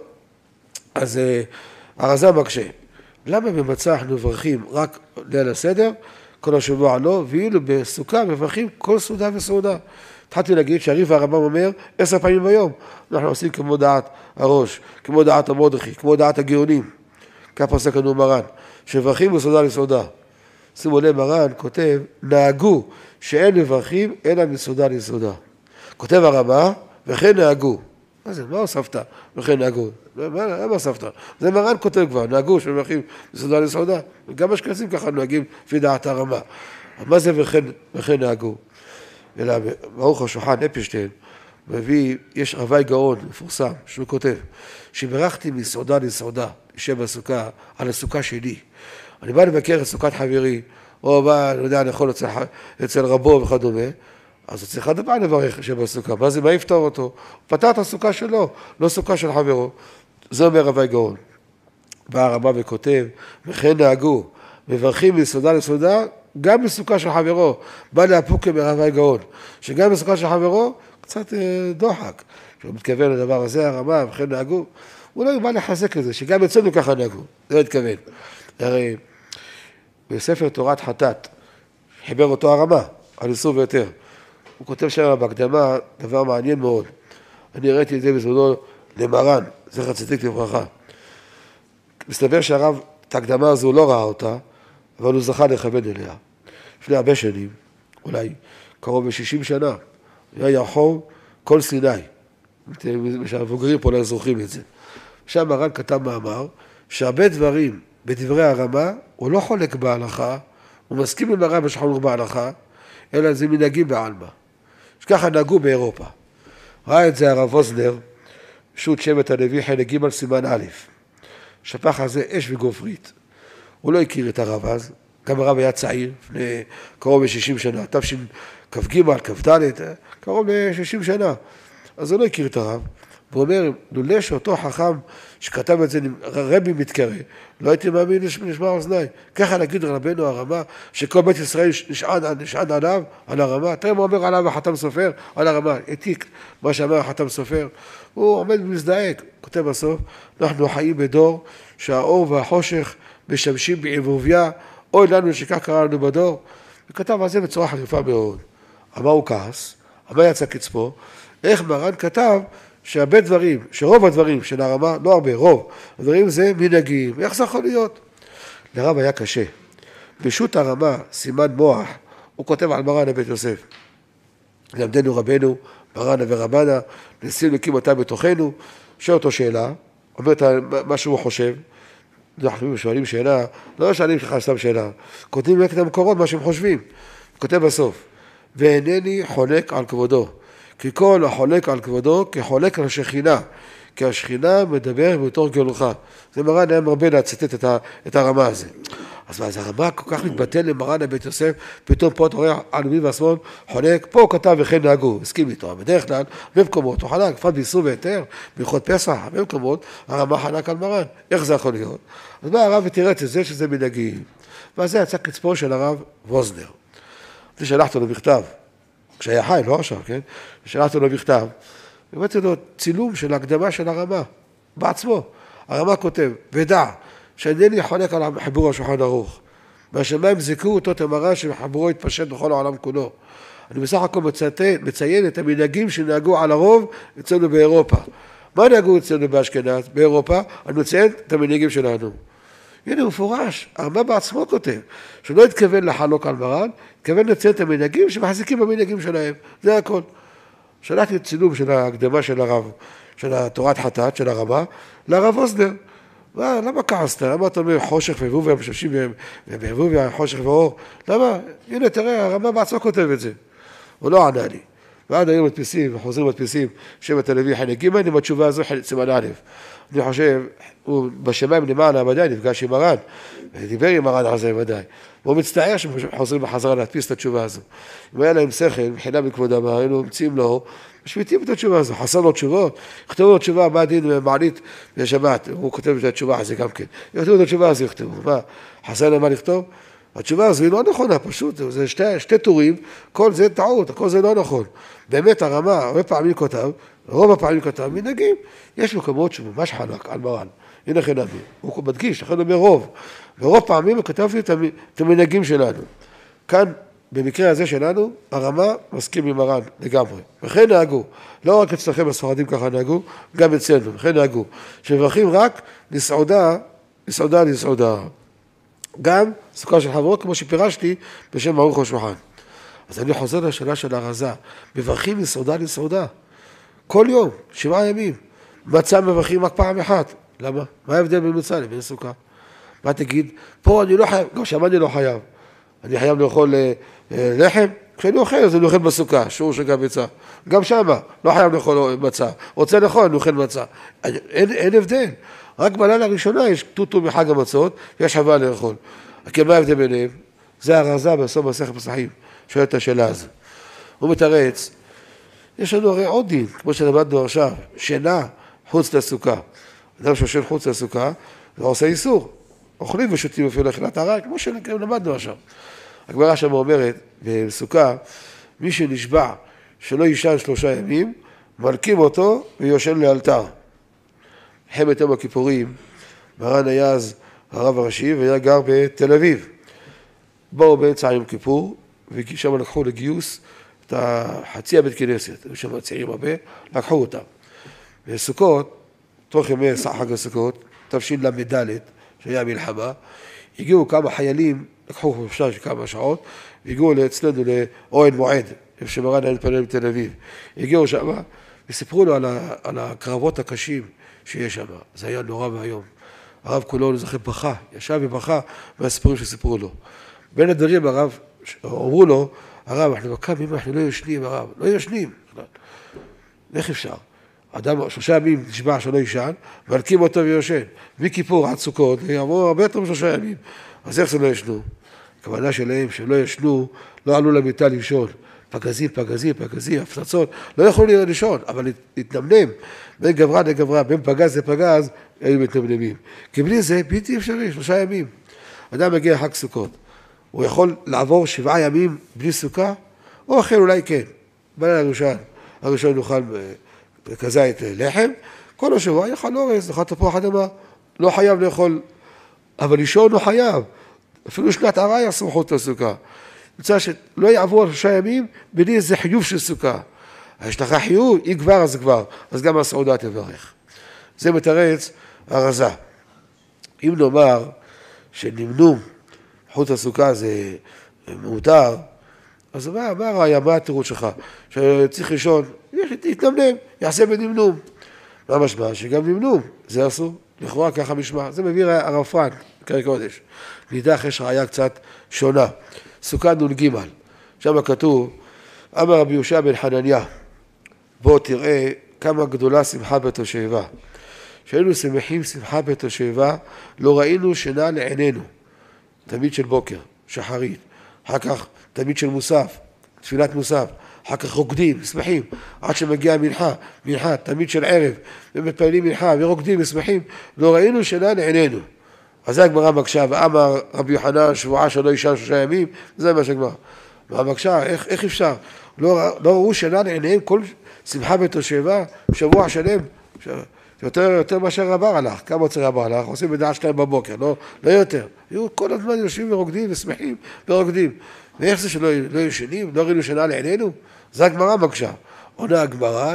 אז הרזה מקשה. למה במצה אנחנו מברכים רק ליל הסדר, כל השבוע לא, ואילו בסוכה מברכים כל סעודה וסעודה. התחלתי להגיד שהרי"ף והרמב"ם אומר 10 פעמים ביום. אנחנו עושים כמו דעת הראש, כמו דעת המרדכי, כמו דעת הגאונים. כך פוסק לנו מרן, שמברכים מסעודה לסעודה. שימו לב, מרן כותב, נהגו שאין מברכים אלא מסעודה לסעודה. כותב הרמה, וכן נהגו. מה זה? מה הוספת? וכן נהגו. מה הוספת? זה מרן כותב כבר, נהגו שמברכים מסעודה לסעודה. גם אשכנזים ככה נוהגים לפי דעת הרמה. מה זה וכן נהגו? אלא ברוך השולחן אפשטיין, מביא, יש רבי גאון מפורסם, שהוא כותב, שברכתי מסעודה לסעודה, יושב בסוכה, על הסוכה שלי. אני בא לבקר את סוכת חברי, או בא, אני יודע, אני יכול אצל רבו וכדומה, אז הוא צריך עד הבא לברך יושב בסוכה. מה זה, מה יפתור אותו? הוא פתר את הסוכה שלו, לא סוכה של חברו. זה אומר רבי גאון. בא הרמב"ם וכותב, וכן נהגו, מברכים מסעודה לסעודה, גם בסוכה של חברו. בא להפוקה מרבי גאון, שגם בסוכה של חברו, קצת דוחק. כשהוא מתכוון לדבר הזה, הרמב"ם, וכן נהגו, הוא לא בא לחזק את זה, שגם אצלנו ככה נהגו, זה לא התכוון. הרי בספר תורת חטאת, חיבר אותו הרמה, על איסור ויותר. הוא כותב שם בהקדמה דבר מעניין מאוד. אני ראיתי את זה בזמנו למרן, זכר צדיק לברכה. מסתבר שהרב, את ההקדמה הזו לא ראה אותה, אבל הוא זכה לכוון אליה. לפני הרבה שנים, אולי קרוב ב-60 שנה, היה ירחוב כל סיני. שהמבוגרים פה לא זוכרים את זה. שם מרן כתב מאמר, שהרבה דברים בדברי הרמה, הוא לא חולק בהלכה, הוא מסכים עם הרב שחולק בהלכה, אלא זה מנהגים בעלמא. שככה נהגו באירופה. ראה את זה הרב ווזנר, שו"ת שבט הלוי חלק ג' סימן א', שפך על זה אש וגופרית. הוא לא הכיר את הרב אז, גם הרב היה צעיר, לפני קרוב ל-60 שנה, תשכ"ג, כ"ד, קרוב ל-60 שנה. אז הוא לא הכיר את הרב, והוא אומר, לולא שאותו חכם שכתב את זה, רבי מתקרא, לא הייתי מאמין לשמע אוזניי. ככה נגיד רבנו הרמה, שכל בית ישראל נשען עליו, על הרמה. תראה מה אומר עליו החתם סופר, על הרמה. העתיק מה שאמר החתם סופר. הוא עומד ומזדעק, כותב בסוף, אנחנו חיים בדור שהאור והחושך משמשים בעיבוביה, אוי לנו שכך קרה לנו בדור. וכתב על זה בצורה חריפה מאוד. אמר הוא כעס, אמר יצא קצפו, איך מרן כתב שהרבה דברים, שרוב הדברים של הרמה, לא הרבה, רוב, הדברים זה מנהגים, איך זה יכול להיות? לרב היה קשה. בשו"ת הרמה, סימן מוח, הוא כותב על מרן הבית יוסף. למדנו רבנו, מרן ורבנה, נשיאים מקים אותה בתוכנו, שואל אותו שאלה, אומר מה שהוא חושב, אנחנו שואלים שאלה, לא שואלים לך סתם שאלה, כותבים את המקורות, מה שהם חושבים. כותב בסוף, ואינני חולק על כבודו. כי כל החולק על כבודו כחולק על השכינה, כי השכינה מדבר בתור גאולך. זה מרן היה מרבה להצטט את הרמה הזה. אז הרמה כל כך מתבטל למרן הבית יוסף, פתאום פה אתה רואה על ימין והשמאל חולק, פה הוא כתב וכן נהגו, הסכים איתו, בדרך כלל במקומות הוא חלק, בפרט באיסור והיתר, בהלכות פסח, במקומות הרמה חלק על מרן, איך זה יכול להיות? אז בא הרב ותירץ את זה שזה מנהגים, ואז זה יצא קצפו של הרב ווזנר. זה שלחתי לו בכתב, כשהיה חי, לא עכשיו, כן? שלחתי לו בכתב, הבאתי לו צילום של הקדמה של הרמה, בעצמו. הרמה כותב, ודע, שאינני חולק על חיבור השולחן ערוך. והשמיים זיכו אותו את המראה שחיבורו התפשט בכל העולם כולו. אני בסך הכל מציין את המנהגים שנהגו על הרוב אצלנו באירופה. מה נהגו אצלנו באשכנז, באירופה? אני מציין את המנהגים שלנו. הנה הוא מפורש, הרמה בעצמו כותב, שלא התכוון לחלוק על מרן, התכוון לציין את המנהגים שמחזיקים במנהגים שלהם, זה הכל. שלחתי את צילום של ההקדמה של הרב, של התורת חטאת, של הרמה, לרב ווזנר. למה כעסת? למה אתה אומר חושך ועיבוביה משמשים ועיבוביה חושך ואור? למה? הנה תראה, הרמה בעצמו כותב את זה. הוא לא ענה לי. ועד היום מדפיסים וחוזרים מדפיסים שבט הלוי חלק ג' עם התשובה הזו סימן א'. אני חושב, הוא בשמיים למעלה ודאי נפגש עם מרן, ודיבר עם מרן על זה ודאי. והוא מצטער שחוזרים בחזרה להדפיס את התשובה הזו. אם היה להם שכל, מחילה מכבודם, היינו מציעים לו, משמיטים את התשובה הזו, חסר לו תשובות, יכתבו לו תשובה, מה הדין מעלית בשבת, הוא כותב את התשובה הזו גם כן. יכתבו את התשובה הזו, יכתבו, מה, חסר להם מה לכתוב? התשובה הזו היא לא נכונה, פשוט, זה שתי טורים, כל זה טעות, כל זה לא נכון. באמת הרמה, הרבה פעמים כותב, רוב הפעמים כתב מנהגים, יש מקומות שהוא ממש חלק על מרן, הנה חינמי, הוא מדגיש, לכן אומר רוב, ורוב פעמים הוא כתב לי את המנהגים שלנו. כאן, במקרה הזה שלנו, הרמה מסכים עם מרן לגמרי, וכן נהגו, לא רק אצלכם הספרדים ככה נהגו, גם אצלנו, וכן נהגו, שמברכים רק לסעודה, גם סוכה של חברות, כמו שפירשתי, בשם ברוך השולחן. אז אני חוזר לשאלה של הרזה, מברכים לסעודה, כל יום, 7 ימים, מצה מברכים רק פעם אחת. למה? מה ההבדל בין מצה לבין סוכה? מה תגיד? פה אני לא חייב, גם שם אני לא חייב. אני חייב לאכול לחם? כשאני אוכל, אז אני אוכל בסוכה, שור שגם מצה. גם שם, לא חייב לאכול מצה. רוצה לאכול, אני אוכל מצה. אין הבדל. רק בלילה הראשונה יש טוטו מחג המצות, ויש חווה לאכול. כי מה ההבדל ביניהם? זה הרזה בסוף מסכת פסחים, שואל את השאלה הזו. הוא מתרץ, יש לנו הרי עוד דין, כמו שלמדנו עכשיו, שינה חוץ לסוכה. אדם שישן חוץ לסוכה, זה עושה איסור. אוכלים ושותים אפילו לאכילת הרע, כמו שלמדנו עכשיו. הגמרא שם אומרת, בסוכה, מי שנשבע שלא יישן 3 ימים, מלקים אותו ויושן לאלתר. מלחמת יום הכיפורים, מרן היה אז הרב הראשי והיה גר בתל אביב. באו באמצע יום כיפור, ושם לקחו לגיוס את חצי הבית כנסת, היו שם צעירים הרבה, לקחו אותם. בסוכות, תוך ימי חג הסוכות, תשל"ד, שהיה מלחמה, הגיעו כמה חיילים, לקחו חופשה של כמה שעות, והגיעו אצלנו לאוהל מועד, איפה שמרן היה מתפלל בתל אביב. הגיעו שם וסיפרו לו על הקרבות הקשים שיש שם. זה היה נורא והיום. הרב כולו זוכר בכה, ישב ובכה מהסיפורים שסיפרו לו. בין הדברים הרב, אמרו לו, הרב, אנחנו קמים, אנחנו לא ישנים, הרב, לא ישנים. איך אפשר? אדם 3 ימים נשבע שלא ישן, מלקים אותו ויושן. מכיפור עד סוכות, יעבור הרבה יותר מ3 ימים. אז איך זה לא ישנו? הכוונה שלהם שהם לא ישנו, לא עלו למיטה לישון. פגזים, הפצצות, לא יכולו לישון, אבל להתנמנם בין גברה לגברה, בין פגז לפגז, היו מתנמנמים. כי בלי זה בלתי אפשרי, 3 ימים. אדם מגיע לחג סוכות, הוא יכול לעבור 7 ימים בלי סוכה, או אחר אולי כן. בלילה הראשון יאכל כזית לחם, כל השבוע יאכל אורז, יאכל תפוח אדמה, לא חייב לאכול, אבל לישון הוא חייב. אפילו שנת ערה יסמכו את הסוכה. נמצא שלא יעבור 3 ימים בלי איזה חיוב של סוכה. יש לך חיוב, היא כבר אז כבר, אז גם הסעודה תברך. זה מתרץ הרזה. אם נאמר שנמנום חוץ הסוכה זה מותר, אז מה התירוץ שלך? שצריך לישון, יתנמנם, יעשה בנמנום. מה משמע? שגם נמנום, זה אסור, לכאורה ככה משמע. זה מביא הרב פרנק, קרא קודש. נידח יש ראיה קצת שונה. סוכה נ"ג, שם כתוב, אמר רבי יהושע בן חנניה, בוא תראה כמה גדולה שמחה בתושבה. שהיינו שמחים שמחה בתושבה, לא ראינו שינה לעינינו. תמיד של בוקר, שחרית, אחר כך תמיד של מוסף, תפילת מוסף, אחר כך רוקדים, שמחים, עד שמגיע מנחה, תמיד של ערב, ומתפללים מנחה ורוקדים ושמחים, לא ראינו שינה לעינינו. אז זה הגמרא מקשה, ואמר רבי יוחנן שבועה שלא ישן 3 ימים, זה מה שהגמרא. והמקשה, איך אפשר? לא ראו שינה לעיניהם כל שמחה בתושבה, שבוע שלם, יותר מאשר רבר הלך. כמה צריך רבר הלך? עושים בדעה 2 בבוקר, לא יותר. היו כל הזמן יושבים ורוקדים ושמחים ורוקדים. ואיך זה שלא ישנים? לא ראינו שינה לעינינו? זה הגמרא מקשה. עונה הגמרא,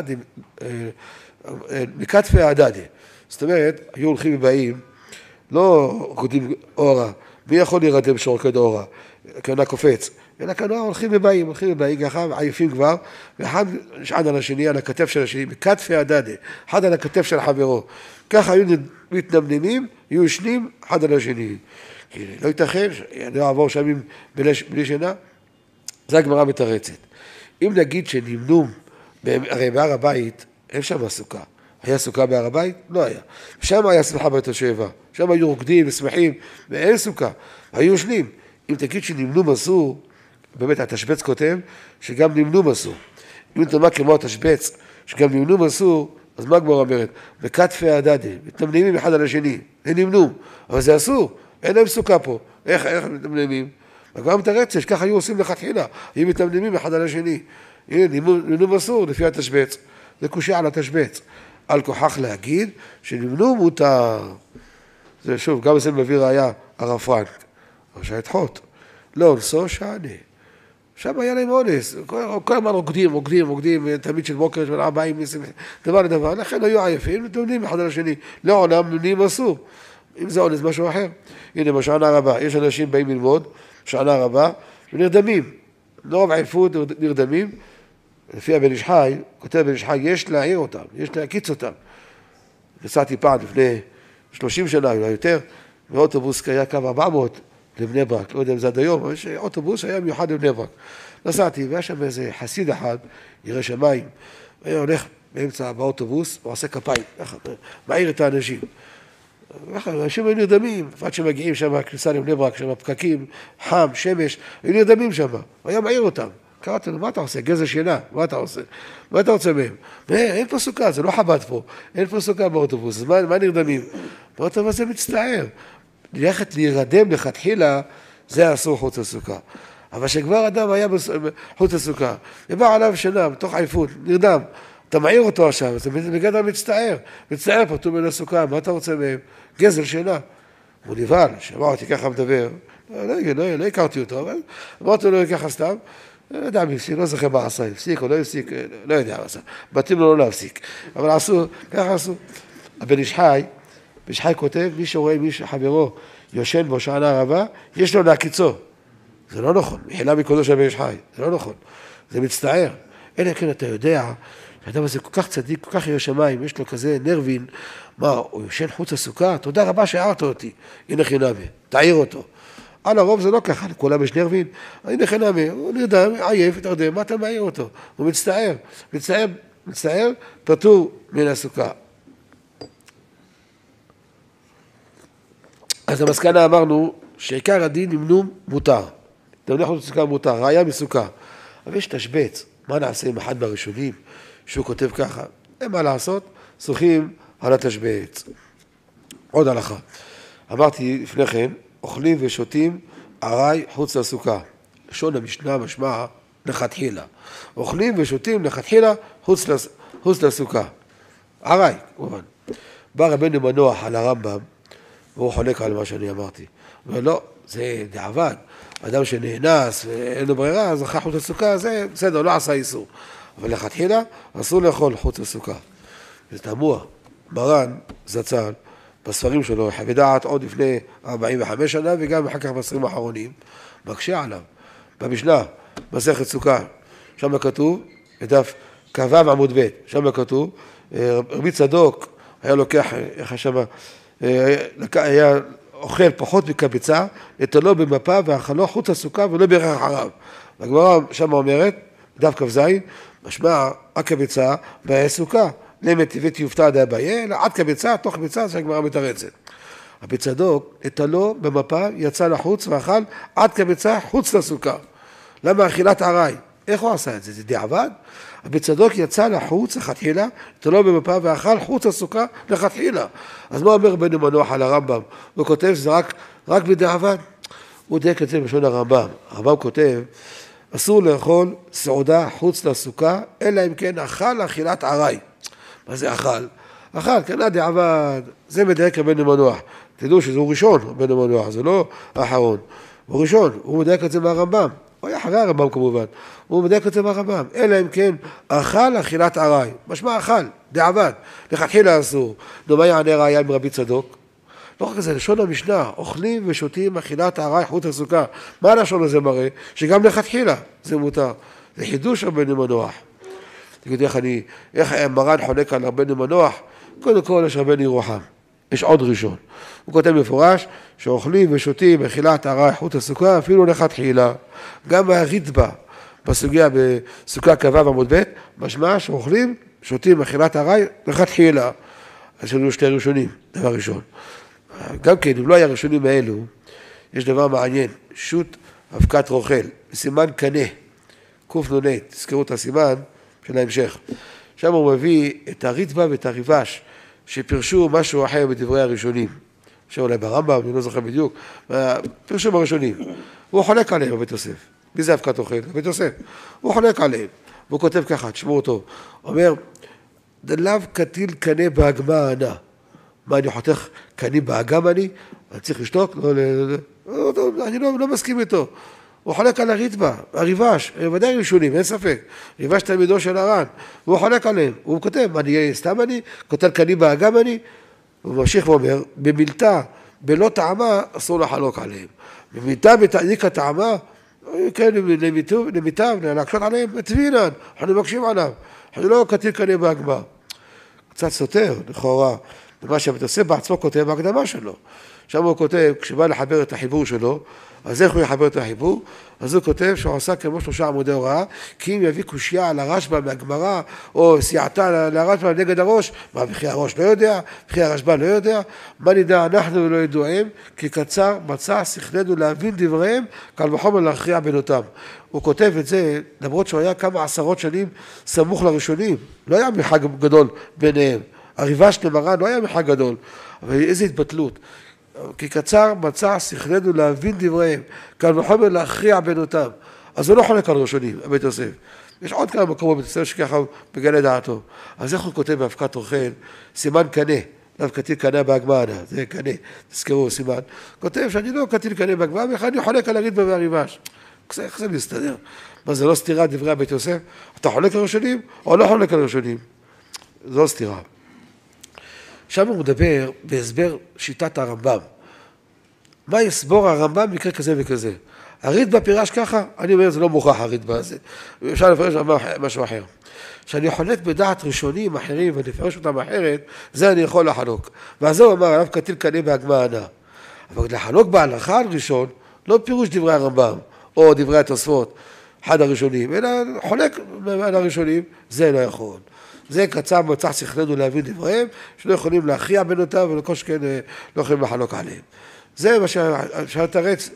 מכתפי הדדי. זאת אומרת, היו הולכים ובאים, לא רוקדים אורה. מי יכול להירדם שרוקד אורה? כנה קופץ. אלא כנראה הולכים ובאים, ככה, עייפים כבר, ואחד נשען על השני, על הכתף של השני, בכתפי הדדי, אחד על הכתף של חברו. ככה היו מתנמנמים, היו ישנים, אחד על השני. כי לא ייתכן, לא יעבור שמים בלי שינה, זה הגמרא מתרצת. אם נגיד שנמנום, הרי בהר הבית, אין שם סוכה. היה סוכה בהר הבית? לא היה. שם היה שמחה בתושבה, שם היו רוקדים ושמחים, ואין סוכה, היו ישנים. אם תגיד שנמנום אסור, באמת התשבץ כותב שגם נמנום אסור. אם תאמר כמו התשבץ שגם נמנום אסור, אז מה הגמרא אומרת? בכתפי הדדי, מתנמנמים אחד על השני, זה נמנום, אבל זה אסור, אין להם סוכה פה. איך מתנמנמים? הגמרא מתרצת שככה היו עושים לכתחילה, היו מתנמנמים אחד על השני. הנה, נמנום אסור לפי התשבץ, זה קושי על התשבץ. על כוחך להגיד שנמנום מותר. זה שוב, גם זה מביא ראיה הרב פרנק, אבל שהתחות. לא, נשוא שענה. שם היה להם אונס, כל הזמן רוקדים, תמיד של בוקר, של 40, דבר לדבר, לכן היו עייפים, מתאמנים אחד על השני, לעולם נמנים אסור, אם זה אונס משהו אחר. הנה, בשענה רבה, יש אנשים באים ללמוד, בשענה רבה, ונרדמים, לא עייפות, נרדמים, לפי הבן איש חי, כותב בן איש חי, יש להעיר אותם, יש להקיץ אותם. נסעתי פעם לפני 30 שנה, אולי יותר, ואוטובוס היה קו 400, לבני ברק, לא יודע אם זה עד היום, אבל יש אוטובוס היה מיוחד לבני ברק. נסעתי, והיה שם איזה חסיד אחד, ירא שמיים, היה הולך באמצע באוטובוס, הוא עושה כפיים, מעיר את האנשים. אנשים היו נרדמים, עד שמגיעים שם, הכניסה לבני ברק, שם פקקים, חם, שמש, היו נרדמים שם, הוא היה מעיר אותם. קראתי לו, מה אתה עושה? גזע שינה, מה אתה עושה? מה אתה רוצה מהם? אין פה סוכה, זה לא חב"ד פה, אין פה סוכה באוטובוס, אז מה נרדמים? באוטובוס זה מצטער. ללכת להירדם לכתחילה, זה אסור חוץ הסוכה. אבל שכבר אדם היה חוץ הסוכה, ובא עליו שנה, בתוך עייפות, נרדם, אתה מעיר אותו עכשיו, זה בגדר מצטער. מצטער פטור מן הסוכה, מה אתה רוצה מהם? גזל שינה. הוא נבהל, שמע אותי ככה מדבר, לא הכרתי אותו, אבל אמרתי לו ככה סתם, לא יודע מי הפסיק, לא זוכר מה עשה, הפסיק או לא הפסיק, לא יודע מה עשה. בתים לו לא להפסיק. אבל עשו, ככה עשו. הבן איש חי, איש חי כותב, מי שרואה מי שחברו יושן בו שענה רבה, יש לו להקיצו. זה לא נכון, מחילה מקודו של בן איש חי, זה לא נכון. זה מצטער. אלא כן אתה יודע, האדם הזה כל כך צדיק, כל כך ירא שמיים, יש לו כזה נרבין, מה, הוא יושן חוץ הסוכה? תודה רבה שהערת אותי, הנה חינמי, תעיר אותו. על הרוב זה לא ככה, לכולם יש נרבין, הנה חינמי, הוא נרדם, עייף, תרדם, מה אתה מעיר אותו? הוא מצטער, מצטער, פטור מן הסוכה. אז המסקנה אמרנו שעיקר הדין נמנום מותר. נמנום חוץ הסוכה מותר, ראיה מסוכה. אבל יש תשבץ, מה נעשה עם אחד מהראשונים שהוא כותב ככה? אין מה לעשות, סוחים על התשבץ. עוד הלכה. אמרתי לפני כן, אוכלים ושותים ארעי חוץ לסוכה. לשון המשנה משמע לכתחילה. אוכלים ושותים לכתחילה חוץ לסוכה. ארעי, כמובן. בא רבנו מנוח על הרמב"ם, והוא חולק על מה שאני אמרתי. הוא אומר, לא, זה דעבד. אדם שנאנס ואין לו ברירה, אז אחרי חוץ לסוכה, זה בסדר, לא עשה איסור. אבל לכתחילה, אסור לאכול חוץ לסוכה. זה תמוה. מרן זצ"ל, בספרים שלו, חוות עוד לפני 45 שנה, וגם אחר כך בספרים האחרונים, מקשה עליו. במשנה, מסכת סוכה, שם כתוב, בדף כ"ו עמוד ב', שם כתוב, רבי צדוק היה לוקח, איך שמה, היה אוכל פחות מקבצה, נטלו במפה ואכלו חוץ לסוכה ולא בירך אחריו. הגמרא שם אומרת, דף כ"ז, משמע הקבצה והסוכה. למטיבית יופתע די אביי, אלא עד כביצה, תוך ביצה, שהגמרא מתרצת. רבי צדוק, נטלו במפה, יצא לחוץ ואכל עד כביצה חוץ לסוכה. למה אכילת ארעי? איך הוא עשה את זה? זה דיעבד? רבי צדוק יצא לחוץ לכתחילה, נטלו במפה ואכל חוץ לסוכה לכתחילה. אז מה אומר רבנו מנוח על הרמב"ם? הוא כותב שזה רק בדיעבד. הוא דייק את זה בלשון הרמב"ם. הרמב"ם כותב, אסור לאכול סעודה חוץ לסוכה, אלא אם כן אכל אכילת ארעי. מה זה אכל? אכל, קנה דיעבד, זה מדייק רבנו מנוח. תדעו שזהו ראשון, רבנו מנוח, זה לא האחרון. הוא ראשון, הוא מדייק את זה מהרמב"ם. הוא היה אחרי הרמב"ם כמובן. הוא מדייק את זה מהרמב"ם. אלא אם כן, אכל אכילת ארעי. משמע אכל, דיעבד. לכתחילה אסור. נו, מה יענה ראיה עם רבי צדוק? לא רק זה, לשון המשנה, אוכלים ושותים אכילת ארעי חוץ לסוכה. מה הלשון הזה מראה? שגם לכתחילה זה מותר. זה חידוש רבנו מנוח. תגידו איך מרן חולק על רבנו מנוח? קודם כל יש רבנו ירוחם, יש עוד ראשון. הוא כותב מפורש שאוכלים ושותים אכילת ארעי חוץ לסוכה אפילו לכתחילה. גם הרדב"א בסוגיה בסוכה כ"ו עמוד ב' משמע שאוכלים, שותים אכילת ארעי לכתחילה. אז יש לנו שתי ראשונים, דבר ראשון. גם כן, אם לא היה ראשונים האלו, יש דבר מעניין, שו"ת אבקת רוכל, בסימן קנה, קנ"ה, תזכרו את הסימן, של ההמשך. שם הוא מביא את הרדב"א ואת הריב"ש, שפרשו משהו אחר בדברי הראשונים. עכשיו אולי ברמב"ם, אני לא זוכר בדיוק, פרשו בראשונים. הוא חולק עליהם בבית יוסף. מי זה אבקת אוכל? בבית יוסף. הוא חולק עליהם. והוא כותב ככה, תשמעו אותו. הוא אומר, דלאו קטיל קנה באגמה ענה. מה, אני חותך קני באגם אני צריך לשתוק? אני לא מסכים איתו. הוא חולק על הרדב"א, הריב"ש, ודאי ראשונים, אין ספק. ריב"ש תלמידו של הר"ן, והוא חולק עליהם. הוא כותב, סתם אני? כותב קני באגם אני? הוא ממשיך ואומר, במילתא, בלא טעמה, אסור לחלוק עליהם. במילתא בתעניקה טעמה, כן, למיטב, להקשות עליהם, בטבינן, אנחנו מבקשים עליו. אנחנו לא כתיב קני באגמה. קצת סותר, לכאורה, ומה שבית יוסף בעצמו כותב בהקדמה שלו. שם הוא כותב, כשבא לחבר את החיבור שלו, אז איך הוא יחבר את החיבור? אז הוא כותב שהוא עשה כמו 3 עמודי הוראה, כי אם יביא קושיה על הרשב"א מהגמרא, או סייעתה לרשב"א נגד הראש, מה וכי הראש לא יודע, וכי הרשב"א לא יודע, מה נדע אנחנו ולא ידועים, כי קצר מצא שכלנו להבין דבריהם, קל וחומר להכריע בינותם. הוא כותב את זה, למרות שהוא היה כמה עשרות שנים סמוך לראשונים, לא היה מרחק גדול ביניהם. הריב"ש למרן לא היה מרחק גדול, אבל איזו התבטלות. כי קצר מצא שכלנו להבין דבריהם, קל וחומר להכריע בינותם. אז הוא לא חולק על ראשונים, הבית יוסף. יש עוד כמה מקומות בצלם שככה הוא מגלה דעתו. אז איך הוא כותב באבקת אוכל? סימן קנה, לאו קטיל קנה בהגמנה, זה קנה, תזכרו סימן. כותב שאני לא קטיל קנה בהגמנה, ואחד אני חולק על הריטב"א והריב"ש. איך זה מסתדר? מה, זה לא סתירה דברי הבית יוסף? אתה חולק על ראשונים או לא חולק על ראשונים? זו לא סתירה. שם הוא מדבר בהסבר שיטת הרמב"ם. מה יסבור הרמב"ם במקרה כזה וכזה? הריטב"א פירש ככה, אני אומר, זה לא מוכח הריטב"א הזה. אפשר לפרש משהו אחר. שאני חולק בדעת ראשונים אחרים ונפרש אותם אחרת, זה אני יכול לחלוק. ואז הוא אמר, עליו קטיל קנה בהגמנה. אבל לחלוק בהלכה על ראשון, לא פירוש דברי הרמב"ם, או דברי התוספות, אחד הראשונים, אלא חולק על הראשונים, זה לא יכול. זה קצר מצח שכלנו להבין דבריהם, שלא יכולים להכריע בין אותם, ולכל שכן לא יכולים לחלוק עליהם. זה מה שהתרץ,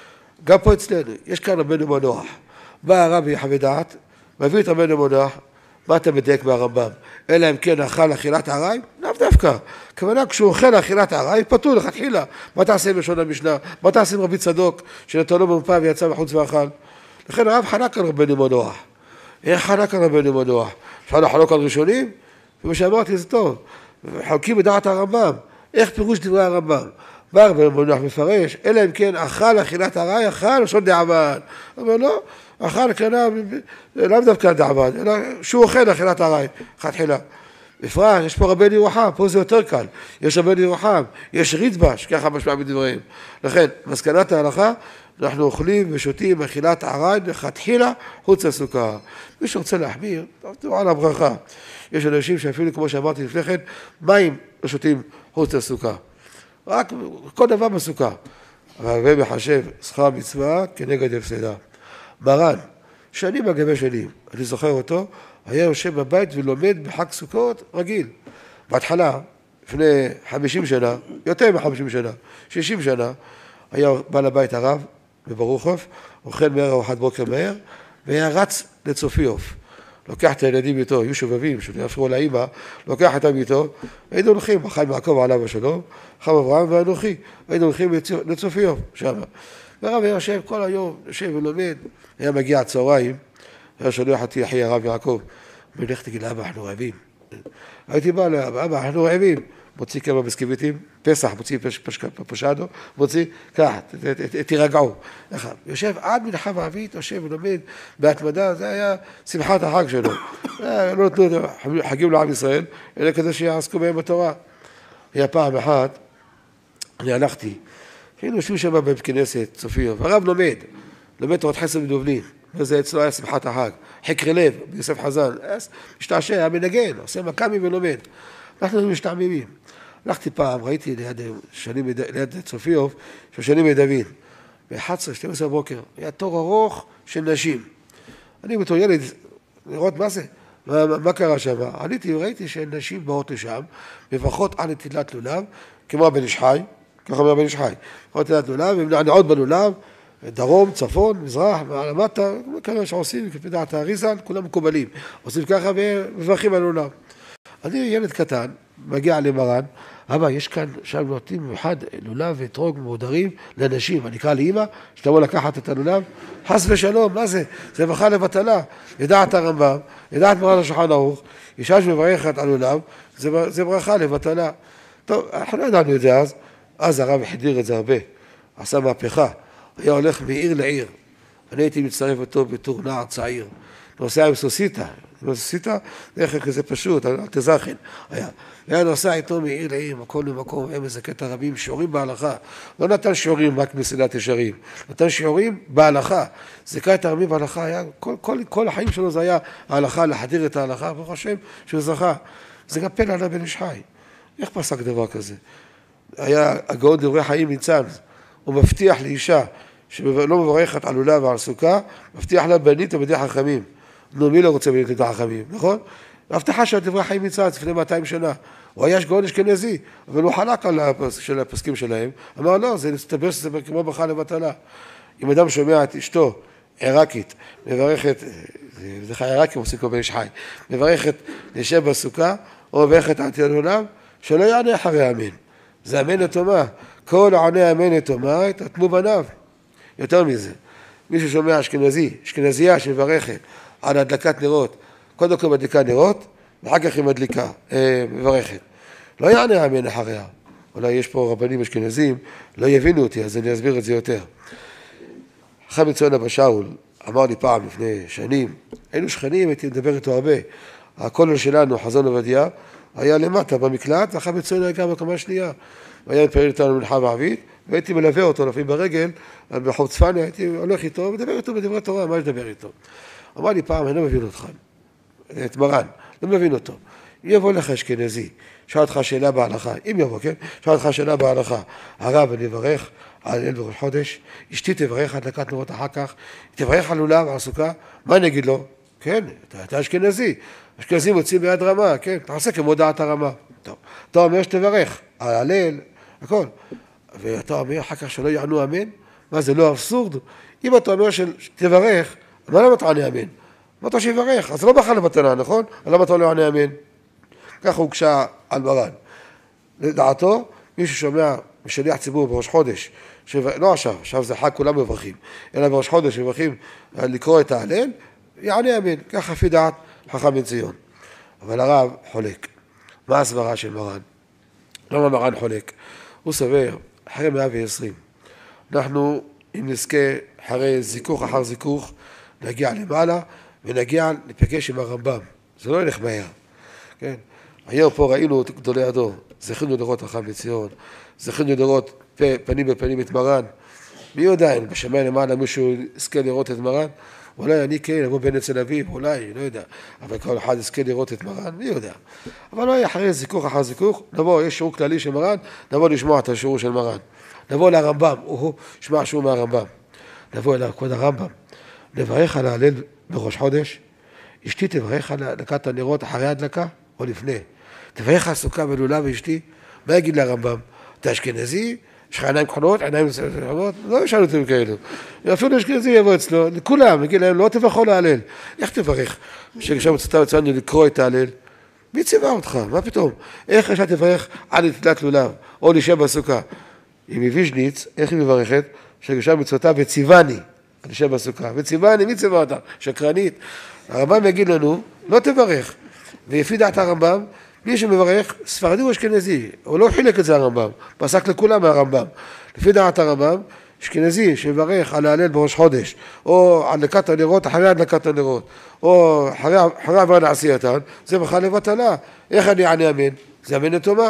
גם פה אצלנו, יש כאן רבנו מנוח. בא הרב יחווה דעת, מביא את רבנו מנוח, מה אתה מדייק מהרמב"ם? אלא אם כן אכל אכילת העריים? לאו דווקא. כוונה, כשהוא אוכל אכילת העריים, פטור לכתחילה. מה תעשה עם לשון המשנה? מה תעשה עם רבי צדוק, שנתנו במפה ויצא בחוץ ואכל? לכן הרב חלק על רבנו מנוח. איך חלק על רבנו מנוח? אפשר לחלוק על ראשונים? ומה שאמרתי זה טוב. חלקים בדעת הרמב"ם. איך פירוש דברי הרמב"ם? בא רבנו מנוח מפרש, אלא אם כן אכל אכילת העריים, אכל לשון דעבד. אבל לא, אכל קנה, לאו דווקא דעבד, אלא שהוא אוכל אכילת העריים, לכתחילה. בפרט, יש פה רבנו ירוחם, פה זה יותר קל. יש רבנו ירוחם, יש ריטב"א, שככה משמע בדבריהם. לכן, מסקנת ההלכה, אנחנו אוכלים ושותים אכילת העריים לכתחילה חוץ לסוכה. מי שרוצה להחמיר, תראו על הברכה. יש אנשים שאפילו, כמו שאמרתי לפני כן, מים לא שותים חוץ לסוכה. רק כל דבר בסוכה. אבל הרב מחשב שכר מצווה כנגד הפסדה. מרן, שנים על גבי שנים, אני זוכר אותו, היה יושב בבית ולומד בחג סוכות רגיל. בהתחלה, לפני 50 שנה, יותר מ-50 שנה, 60 שנה, היה בא לבית הרב בברוכוב, אוכל מהר ארוחת בוקר מהר, והיה רץ לצופיוף. לוקח את הילדים איתו, היו שובבים, שיפרו לאמא, לוקח אותם איתו, היינו הולכים, החיים יעקב עליו השלום, חם אברהם ואנוכי, היינו הולכים לצופיוף שם. והרב היה יושב כל היום, יושב ולומד, היה מגיע הצהריים, היה שולח אותי אחי הרב יעקב, ולך תגיד לאבא, אנחנו רעבים. הייתי בא לאבא, אנחנו רעבים. מוציא כמה בסקיביטים, פסח, מוציא פשדו, מוציא, ככה, תירגעו. יושב עד מנחה וערבית, יושב ולומד בהתמדה, זה היה שמחת החג שלו. לא נתנו חגים לעם ישראל, אלא כזה שיעסקו בהם בתורה. היה פעם אחת, אני הלכתי, היינו יושבים שם בבית כנסת, צופיר, והרב לומד תורת חסד מדובלין, וזה אצלו היה שמחת החג, חקרי לב, ביוסף חזן, משתעשע, היה מנגן, עושה מקמי ולומד. אנחנו משתעממים. הלכתי פעם, ראיתי ליד צופיוף, שושנים מדוד, ב-11-12 בוקר, היה תור ארוך של נשים. אני בתור ילד, לראות מה זה, מה קרה שם? עליתי וראיתי שנשים באות לשם, מברכות על נטילת לולב, כמו הבן איש חי, ככה אומר הבן איש חי, נטילת לולב, הן נענעות בלולב, דרום, צפון, מזרח, למטה, כמה שעושים, כפי דעת האריז"ל, כולם מקובלים. עושים ככה ומברכים על לולב. אני ילד קטן, מגיע למרן, אבא, יש כאן, שם נותנים במיוחד לולב ואתרוג מהודרים לנשים, אני אקרא לאמא, שתבוא לקחת את הלולב, חס ושלום, מה זה? זה ברכה לבטלה, ידעת הרמב"ם, ידעת מרן השולחן ערוך, אישה שמברכת על לולב, זה ברכה לבטלה. טוב, אנחנו לא ידענו את זה אז הרב החדיר את זה הרבה, עשה מהפכה, היה הולך מעיר לעיר, אני הייתי מצטרף אותו בתור נער צעיר, נוסע עם סוסיטה, דרך כזה פשוט, אל תזכן, היה נוסע איתו מעיר לעיר, מקום למקום, היה מזכה את הרבים, שיעורים בהלכה, לא נתן שיעורים רק מסילת ישרים, נתן שיעורים בהלכה, זכה את הרבים בהלכה, היה, כל החיים שלו זה היה ההלכה, להחדיר את ההלכה, ברוך השם שהוא זכה, זה גם פלא על הבן איש חי, איך פסק דבר כזה? היה הגאון דברי חיים מצאנז, הוא מבטיח לאישה, שלא מברכת על לולב ועל סוכה, מבטיח לה בנית ובדי חכמים. נו, מי לא רוצה בנית ובדי חכמים, נכון? ההבטחה של דברי חיים מצאנז לפני 200 שנה. הוא היה גאון אשכנזי, אבל הוא חלק על הפסקים שלהם. אמר, לא, זה מסתבר שזה כמו ברכה לבטלה. אם אדם שומע את אשתו, עיראקית, מברכת, זה חי עיראקים עושים כל בן איש חי, מברכת לשב בסוכה, או מברכת על לולב, שלא יענה אחרי אמן. זה אמן לתומה. כל העונה אמן לתומה, תתמו בניו. יותר מזה, מי ששומע אשכנזי, אשכנזייה שמברכת על הדלקת נרות, קודם כל מדליקה נרות, ואחר כך היא מדליקה, מברכת. לא יענה אמן אחריה. אולי יש פה רבנים אשכנזים, לא יבינו אותי, אז אני אסביר את זה יותר. חכם בן ציון אבא שאול אמר לי פעם לפני שנים, היינו שכנים, הייתי מדבר איתו הרבה. הכולל שלנו, חזון עובדיה, היה למטה במקלט, ואחר בן ציון היה גם בקומה שנייה. והיה מתפלל איתנו מנחה וערבית, והייתי מלווה אותו לפעמים ברגל, ברחוב צפניה, הייתי הולך איתו, מדבר איתו בדברי תורה, מה לדבר איתו? אמר לי פעם, אני לא מבין אותך, את מרן, לא מבין אותו. אם יבוא לך אשכנזי, שאל אותך שאלה בהלכה, אם יבוא, כן? שאל אותך שאלה בהלכה, הרב אני אברך על אל בראש חודש, אשתי תברך עד דקת נרות אחר כך, תברך על לולב, על סוכה, מה אני אגיד לו? כן, אתה אשכנזי, אשכנזים מוצאים ביד רמה, כן? תעשה כמו דעת הרמה. טוב, אתה אומר שתברך על הלל, הכל. ואתה אומר אחר כך שלא יענו אמן? מה זה לא אבסורד? אם אתה אומר שתברך, מה למה אתה ענה אמן? מה אתה שיברך? אז זה לא בחר לבטלה, נכון? למה אתה לא ענה אמן? ככה הוא קשה על מרן. לדעתו, מי ששומע משליח ציבור בראש חודש, לא עכשיו זה חג כולם מברכים, אלא בראש חודש מברכים לקרוא את ההלל, יענה אמן, ככה לפי דעת חכם בן ציון. אבל הרב חולק. מה הסברה של מרן? למה מרן חולק? הוא סבר, אחרי 120, אנחנו, אם נזכה אחרי זיכוך אחר זיכוך, נגיע למעלה ונגיע לפגש עם הרמב"ם. זה לא ילך מהר, כן? היום פה ראינו את גדולי הדור, זכינו לראות חכם בן ציון, זכינו לראות פנים בפנים את מרן. מי יודע, בשמיים למעלה מישהו יזכה לראות את מרן? אולי אני כן, לבוא בין אצל אביב, אולי, לא יודע. אבל כל אחד יזכה לראות את מרן, מי יודע. אבל לא אחרי זיכוך אחר זיכוך, נבוא, יש שיעור כללי של מרן, נבוא לשמוע את השיעור של מרן. נבוא לרמב"ם, שמע שיעור מהרמב"ם. נבוא אליו, כבוד הרמב"ם, נברך על ההלל בראש חודש, אשתי תברך על הדלקת הנרות אחרי הדלקה או לפני. תברך על סוכה ולולה ואשתי, מה יגיד לרמב"ם? אתה אשכנזי? יש לך עיניים כחולות, עיניים כחולות? לא ישאלו אותם כאלו. אפילו אשכנזי יבוא אצלו, לכולם, יגיד להם, לא תברכו להלל. איך תברך? כשם מצאתה מצאנו לקרוא את ההלל, מי ציווה אותך? מה פתאום? איך אפשר תברך על נטילת לולב, או לשב בסוכה? אם היא ויז'ניץ, איך היא מברכת? כשם מצאתה וציווני, לשב בסוכה. וציווני, מי ציווה אותה? שקרנית. הרמב"ם יגיד לנו, לא תברך. ולפי דעת הרמב"ם, מי שמברך, ספרדי או אשכנזי, הוא לא חילק את זה הרמב"ם, פסק לכולם מהרמב"ם. לפי דעת הרמב"ם, אשכנזי שמברך על ההלל בראש חודש, או על הדלקת הנרות, אחרי הדלקת הנרות, או אחרי עבר לעשייתן, זה בכלל לבטלה. איך אני אענה אמן? זה אמן לתומה.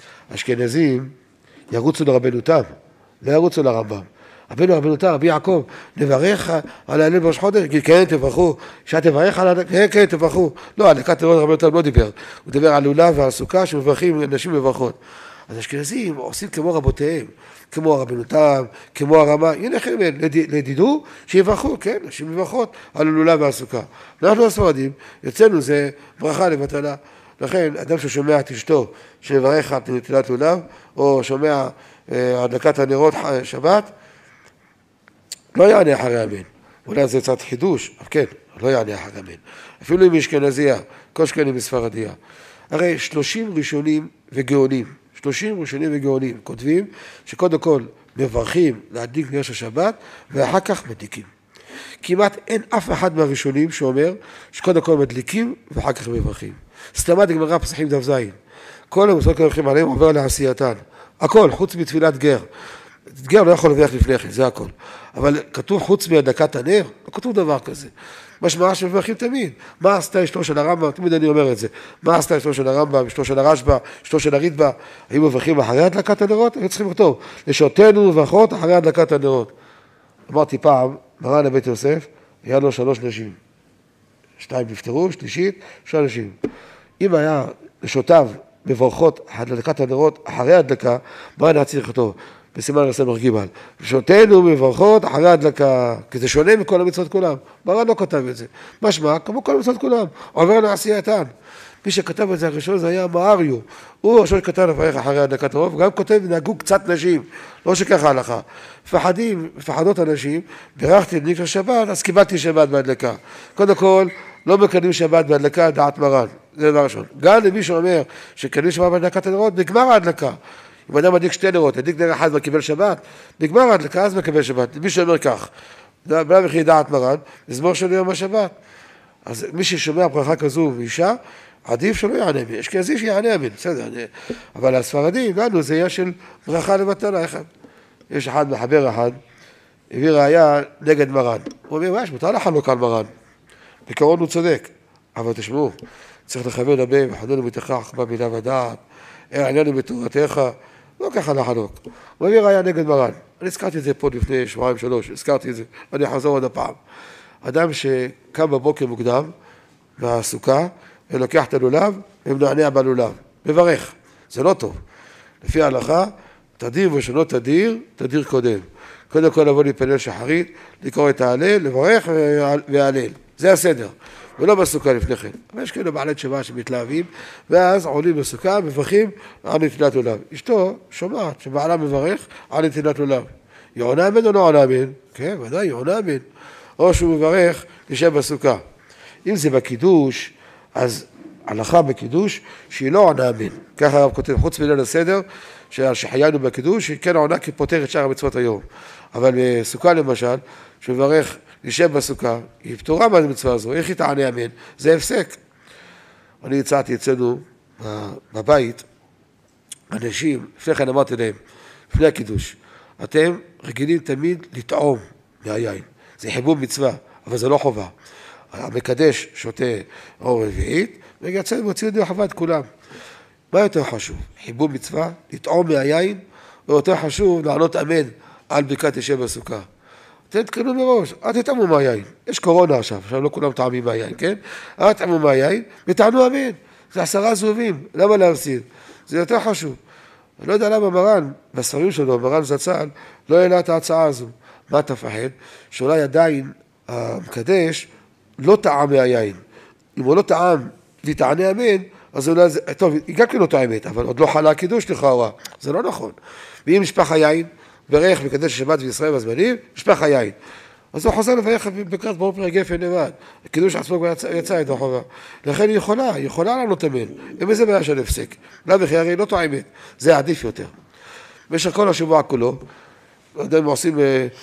אשכנזים ירוצו לרבנו תם, לא ירוצו לרמב"ם. רבנו תם, רבי יעקב, נברך על ההלל בראש חודש, גיד כן תברכו, שתברך על ההלל, כן תברכו. לא, על דלקת הנרות רבנו תם לא דיבר, הוא דיבר על לולב ועל סוכה שמברכים נשים מברכות. אז אשכנזים עושים כמו רבותיהם, כמו רבנו תם, כמו הרמה, הנה לכם, לדידו, שיברכו, כן, נשים מברכות על לולב ועל סוכה. אנחנו הספרדים, יוצאנו זה ברכה לבטלה. לכן, אדם ששומע את אשתו שמברך על נטילת לולב, או שומע הדלקת הנרות שבת, לא יענה אחרי אמן. אולי זה קצת חידוש, אבל כן, לא יענה אחרי אמן. אפילו אם אשכנזייה, כל שכנים מספרדיה. הרי 30 ראשונים וגאונים, 30 ראשונים וגאונים כותבים שקודם כל מברכים להדליק נר של שבת, ואחר כך מדליקים. כמעט אין אף אחד מהראשונים שאומר שקודם כל מדליקים ואחר כך מברכים. סתמת גמרא פסחים דף זין. כל המוסדות כמברכים עליהם עובר לעשייתן. הכל, חוץ מתפילת גר. גר לא יכול לברך לפני כן, זה הכל. אבל כתוב חוץ מהדלקת הנר, לא כתוב דבר כזה. משמע שמברכים תמיד. מה עשתה אשתו של הרמב"ם? תמיד אני אומר את זה. מה עשתה אשתו של הרמב"ם, אשתו של הרשב"א, אשתו של הריטב"א? היו מברכים אחרי הדלקת הנרות? היו צריכים לכתוב, לשעותינו מברכות אחרי הדלקת הנרות. אמרתי פעם, מרן הבית יוסף, היה לו 3 נשים. 2 נפטרו, שלישית, 3 נשים. אם היה לשעותיו מברכות הדלקת הנרות אחרי הדלקה, מה היה צריך לכתוב? בסימן הסמ"ך ג' לשעותינו מברכות אחרי הדלקה, כי זה שונה מכל המצוות כולם. מרן לא כתב את זה. משמע, כמו כל המצוות כולם, עובר לעשייתן. מי שכתב את זה הראשון זה היה מאריו. הוא הראשון שכתב לברך אחרי הדלקת הנרות, וגם כותב, נהגו קצת נשים, לא שככה הלכה. מפחדות הנשים, ברכתי להדליק לשבת, אז קיבלתי שבת בהדלקה. קודם כל, לא מקדמים שבת בהדלקה, דעת מרן. זה דבר ראשון. גם למי שאומר שקדמים שבת בהדלקת הנרות, נגמר ההדלקה. אם אדם מדליק 2 נרות, הדליק נר אחד וקיבל שבת, נגמר ההדלקה, אז מקבל שבת. מי שאומר כך, בלה וכי דעת מרן, מזמור של יום השבת. אז מי ששומע ברכה כזו ואישה, עדיף שלא יענה בין. יש כזה שיענה בין, בסדר. אבל הספרדים, לנו זה יהיה של ברכה לבטלה אחד. יש אחד, מחבר אחד, הביא ראיה נגד מרן. הוא אומר, יש, מותר לחלוק על מרן. בעיקרון הוא צודק. אבל תשמעו, צריך לכוון הרבה, וחדנו בתכך במילה ודעת, העלינו בתורתך, לא ככה לחלוק. הוא הביא ראיה נגד מרן. אני הזכרתי את זה פה לפני 2-3, הזכרתי את זה, אני אחזור עוד הפעם. אדם שקם בבוקר מוקדם, מהסוכה, ולוקח את הלולב, ומנענע בלולב. מברך. זה לא טוב. לפי ההלכה, תדיר ושלא תדיר, תדיר קודם. קודם כל לבוא להתפלל שחרית, לקרוא את ההלל, לברך וההלל. זה הסדר. ולא בסוכה לפני כן. אבל יש כאלה בעלי תשובה שמתלהבים, ואז עולים בסוכה, מברכים על נטילת לולב. אשתו שומעת שבעלה מברך על נטילת לולב. היא עונה אמן או לא עונה אמן? כן, ודאי, היא עונה אמן. או שהוא מברך לשב בסוכה. אם זה בקידוש, אז הלכה בקידוש שהיא לא עונה אמן. ככה הרב כותב, חוץ מליל הסדר, שחיינו בקידוש, היא כן עונה כי פותר את שאר המצוות היום. אבל בסוכה למשל, שמברך לשב בסוכה, היא פתורה מהמצווה הזו, איך היא תענה אמן? זה הפסק. אני הצעתי אצלנו בבית, אנשים, לפני כן אמרתי להם, לפני הקידוש, אתם רגילים תמיד לטעום מהיין. זה חיבוב מצווה, אבל זה לא חובה. המקדש שותה אור רביעית, ויצא ומוציא ידי חובה את כולם. מה יותר חשוב? חיבוב מצווה, לטעום מהיין, או יותר חשוב לענות אמן על ברכת ישב בסוכה. אתם תקנו מראש, אל תטעמו מהיין. יש קורונה עכשיו לא כולם טעמים מהיין, כן? אל תטעמו מהיין ותענו אמן. זה 10 זהובים, למה להפסיד? זה יותר חשוב. אני לא יודע למה מרן, בספרים שלו, מרן זצ"ל, לא העלה את ההצעה הזו. מה אתה פחד? שאולי עדיין המקדש לא טעם מהיין. אם הוא לא טעם ותענה אמן, אז אולי זה, טוב, היא גם כן אותה אמת, אבל עוד לא חלה הקידוש לכאורה. זה לא נכון. ואם נשפך היין, ברך מקדש השבת וישראל בזמנים, נשפך היין. אז הוא חוזר לברך בקרת ברור פרק גפן לבד. הקידוש עצמו יצא ידי חובה. לכן היא יכולה לענות אמן. אין בזה בעיה של הפסק. לא בכי הרי לא טועמת. זה עדיף יותר. במשך כל השבוע כולו, אדם עושים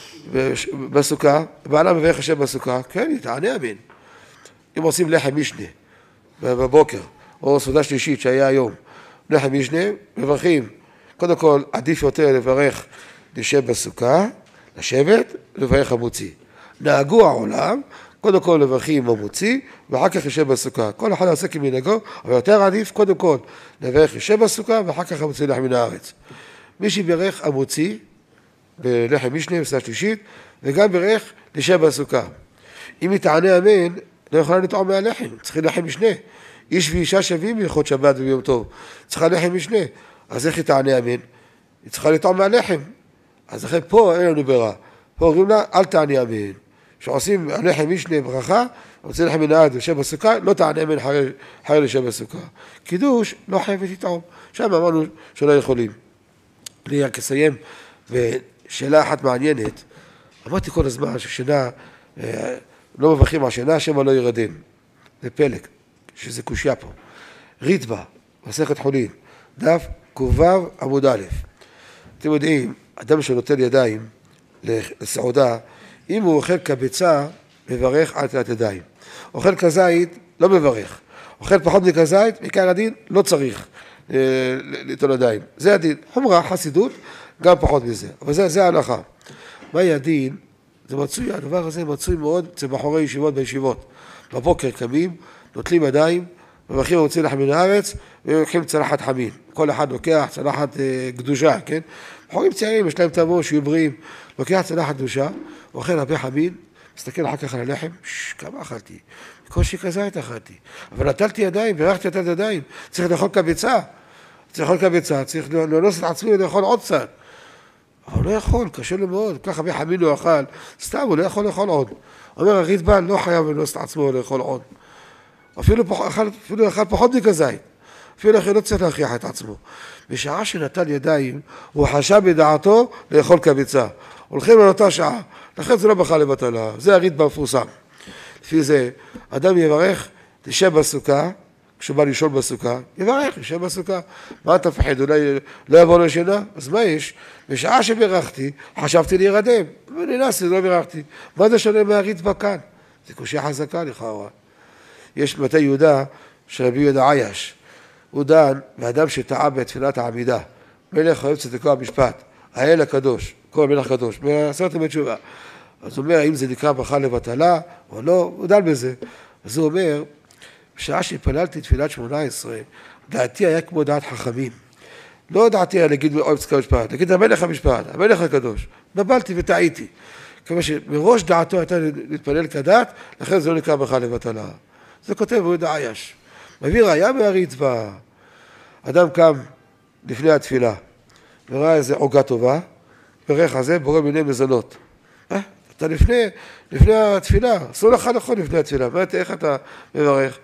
בסוכה, בעלה מברך השם בסוכה, כן, היא תענה אמן. אם עושים לחם משנה בבוקר, או סעודה שלישית שהיה היום, לחם משנה, מברכים. קודם כל, עדיף יותר לברך לשב בסוכה, לשבת, לברך המוציא. נהגו העולם, קודם כל לברכים המוציא, ואחר כך ישב בסוכה. כל אחד עושה כמנהגו, אבל יותר עדיף, קודם כל לברך ישב בסוכה, ואחר כך המוציא לחם מן הארץ. מי שברך המוציא, בלחם משנה, בסעודה שלישית, וגם ברך לשב בסוכה. אם היא תענה אמן, לא יכולה לטעום מהלחם, צריכים לחם משנה. איש ואישה שווים בהלכות שבת וביום טוב, צריכה לחם משנה. אז איך היא תענה אמן? היא צריכה לטעום מהלחם. אז לכן פה אין לנו ברירה. פה אומרים לה, אל תעני אמן. כשעושים לחם משנה ברכה, רוצה לחם מן הארץ ושב בסוכה, לא תענה אמן חייב לשב בסוכה. קידוש לא חייבת לטעום. שם אמרנו שלא יכולים. אני רק אסיים, ושאלה אחת מעניינת, אמרתי כל הזמן ששינה, לא מברכים על שינה, שמא לא ירדם. זה פלג, שזה קושיה פה. ריטב"א, מסכת חולין, דף ק"ו עמוד א'. אתם יודעים, אדם שנוטל ידיים לסעודה, אם הוא אוכל כביצה, מברך על נטילת ידיים. אוכל כזית, לא מברך. אוכל פחות מכזית, בעיקר הדין, לא צריך ליטול ידיים. זה הדין. חומרה, חסידות, גם פחות מזה. אבל זה ההלכה. מהי הדין? זה מצוי, הדבר הזה מצוי מאוד אצל בחורי ישיבות בישיבות. בבוקר קמים, נוטלים ידיים, מברכים המוציא לחם מן הארץ, ולוקחים צלחת חמין. כל אחד לוקח צלחת קדושה, כן? בחורים צעירים, יש להם תבוא, שיהיו בריאים. לוקח צלחת קדושה, אוכל הרבה חמין, מסתכל אחר כך על הלחם, כמה אכלתי? בקושי כזית אכלתי. אבל נטלתי ידיים, ברכתי נטלת ידיים. צריך לאכול כביצה. צריך לנוס את עצמי ולאכול עוד קצת. אבל הוא לא יכול, קשה לו מאוד. כך הרבה חמין הוא אכל, סתם, הוא לא יכול לאכול עוד. אומר, הריטב"א לא חייב לנוס את עצמו ולאכול עוד. אפילו אכל פחות מכזית. אפילו לכן לא צריך להכריח את עצמו. בשעה שנטל ידיים, הוא חשב בדעתו לאכול כביצה. הולכים על אותה שעה. לכן זה לא בכלל לבטלה. זה הריטב"א מפורסם. לפי זה, אדם יברך, תשב בסוכה, כשהוא בא לישון בסוכה, יברך, ישב בסוכה. מה אתה פחד? אולי לא יבוא לשינה? אז מה יש? בשעה שברכתי, חשבתי להירדם. וננסתי, לא ברכתי. מה זה שונה מהריטב"א כאן? זה קושיה חזקה לכאורה. יש מטה יהודה של רבי יהודה עייש. הוא דן באדם שטעה בתפילת העמידה. מלך אוהב צדקו המשפט, האל הקדוש, כל מלך קדוש, מעשרת ימי תשובה. אז הוא אומר, האם זה נקרא ברכה לבטלה או לא, הוא דן בזה. אז הוא אומר, בשעה שהתפללתי תפילת 18, דעתי היה כמו דעת חכמים. לא דעתי היה להגיד אוהב צדקו המשפט, להגיד המלך המשפט, המלך הקדוש. נבלתי וטעיתי. כמה שמראש דעתו הייתה להתפלל כדת, לכן זה לא נקרא ברכה לבטלה. זה כותב יהודה עייש. מביא ראיה מהרצפה. אדם קם לפני התפילה, וראה איזה עוגה טובה, ברך הזה בורא מיני מזונות. אתה לפני התפילה, אסור לך נכון לפני התפילה. איך אתה מברך?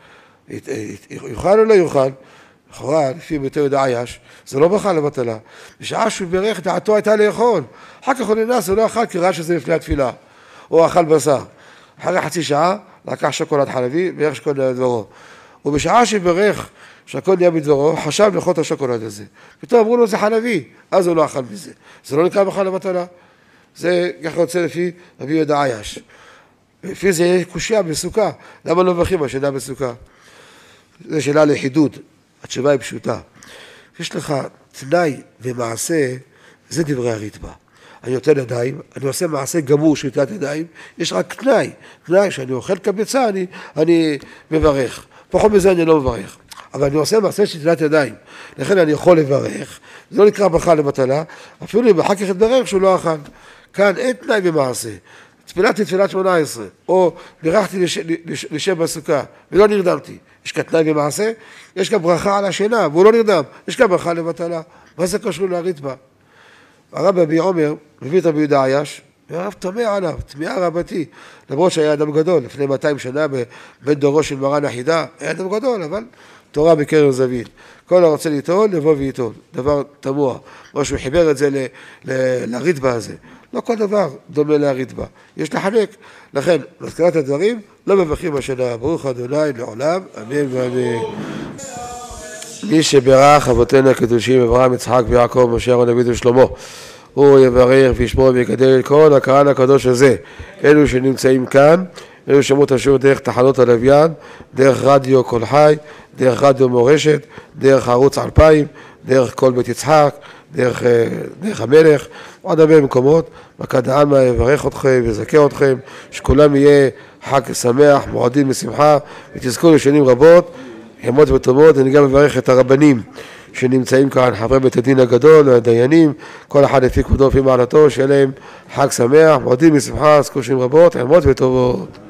יוכל או לא יוכל? לכאורה, לפי ביתו יהודה עייש, זה לא ברכה לבטלה. בשעה שהוא ברך, דעתו הייתה לאכול. אחר כך הוא ננס, הוא לא אכל, כי ראה שזה לפני התפילה. או אכל בשר. אחרי חצי שעה, לקח שוקולד חלבי, וירך שוקולד לדברו. ובשעה שברך, שהכל נהיה בדברו, חשב לאכול את השוקולד הזה. פתאום אמרו לו, זה חלבי. אז הוא לא אכל מזה. זה לא נקרא ברכה לבטלה. זה ככה יוצא לפי רבי יהודה עייש. לפי זה יהיה קושיה בסוכה. למה לא מברכים השנה בסוכה? זו שאלה לחידוד. התשובה היא פשוטה. יש לך תנאי ומעשה, זה דברי הרצפה. אני נותן ידיים, אני עושה מעשה גמור של נטילת ידיים, יש רק תנאי שאני אוכל כביצה, אני מברך. פחות מזה אני לא מברך. אבל אני עושה מעשה של נטילת ידיים, לכן אני יכול לברך, זה לא נקרא ברכה לבטלה, אפילו אם אחר כך יתברך שהוא לא אכל. כאן אין תנאי במעשה. תפילתי תפילת 18, או בירכתי לשם בסוכה, ולא נרדמתי. יש כאן תנאי במעשה, יש כאן ברכה על השינה, והוא לא נרדם, יש כאן ברכה לבטלה. מה זה קשור להרצפה? הרב רבי עומר מביא את רבי יהודה עייש, והרב תמה עליו, תמיהה רבתי, למרות שהיה אדם גדול, לפני 200 שנה, בן דורו של מרן החידה, היה אדם גדול, אבל תורה בקרב זווית. כל הרוצה ליטול, לבוא ויטול. דבר תמוה, מה שהוא חיבר את זה לרצפה הזה. לא כל דבר דומה להרצפה. יש לחלק. לכן, להזכרת הדברים, לא מברכים השנה. ברוך ה' לעולם, אמן ואמן. מי שברך אבותינו הקדושים, אברהם, יצחק ויעקב, משה, אהרון, דוד ושלמה, הוא יברך וישמור ויקדם את כל הקהל הקדוש הזה. אלו שנמצאים כאן, אלו שמעו את השיעור דרך תחנות הלוויין, דרך רדיו כל חי, דרך רדיו מורשת, דרך ערוץ 2000, דרך כל בית יצחק, דרך המלך, עוד הרבה מקומות. מכד העלמא יברך אתכם ויזכה אתכם, שכולם יהיה חג שמח, מועדים בשמחה, ותזכו לשנים רבות, ימות וטובות. אני גם מברך את הרבנים שנמצאים כאן, חברי בית הדין הגדול, הדיינים, כל אחד לפי כבודו לפי מעלתו, שיהיה להם חג שמח, מועדים בשמחה, תזכו לשנים רבות, ימות וטובות.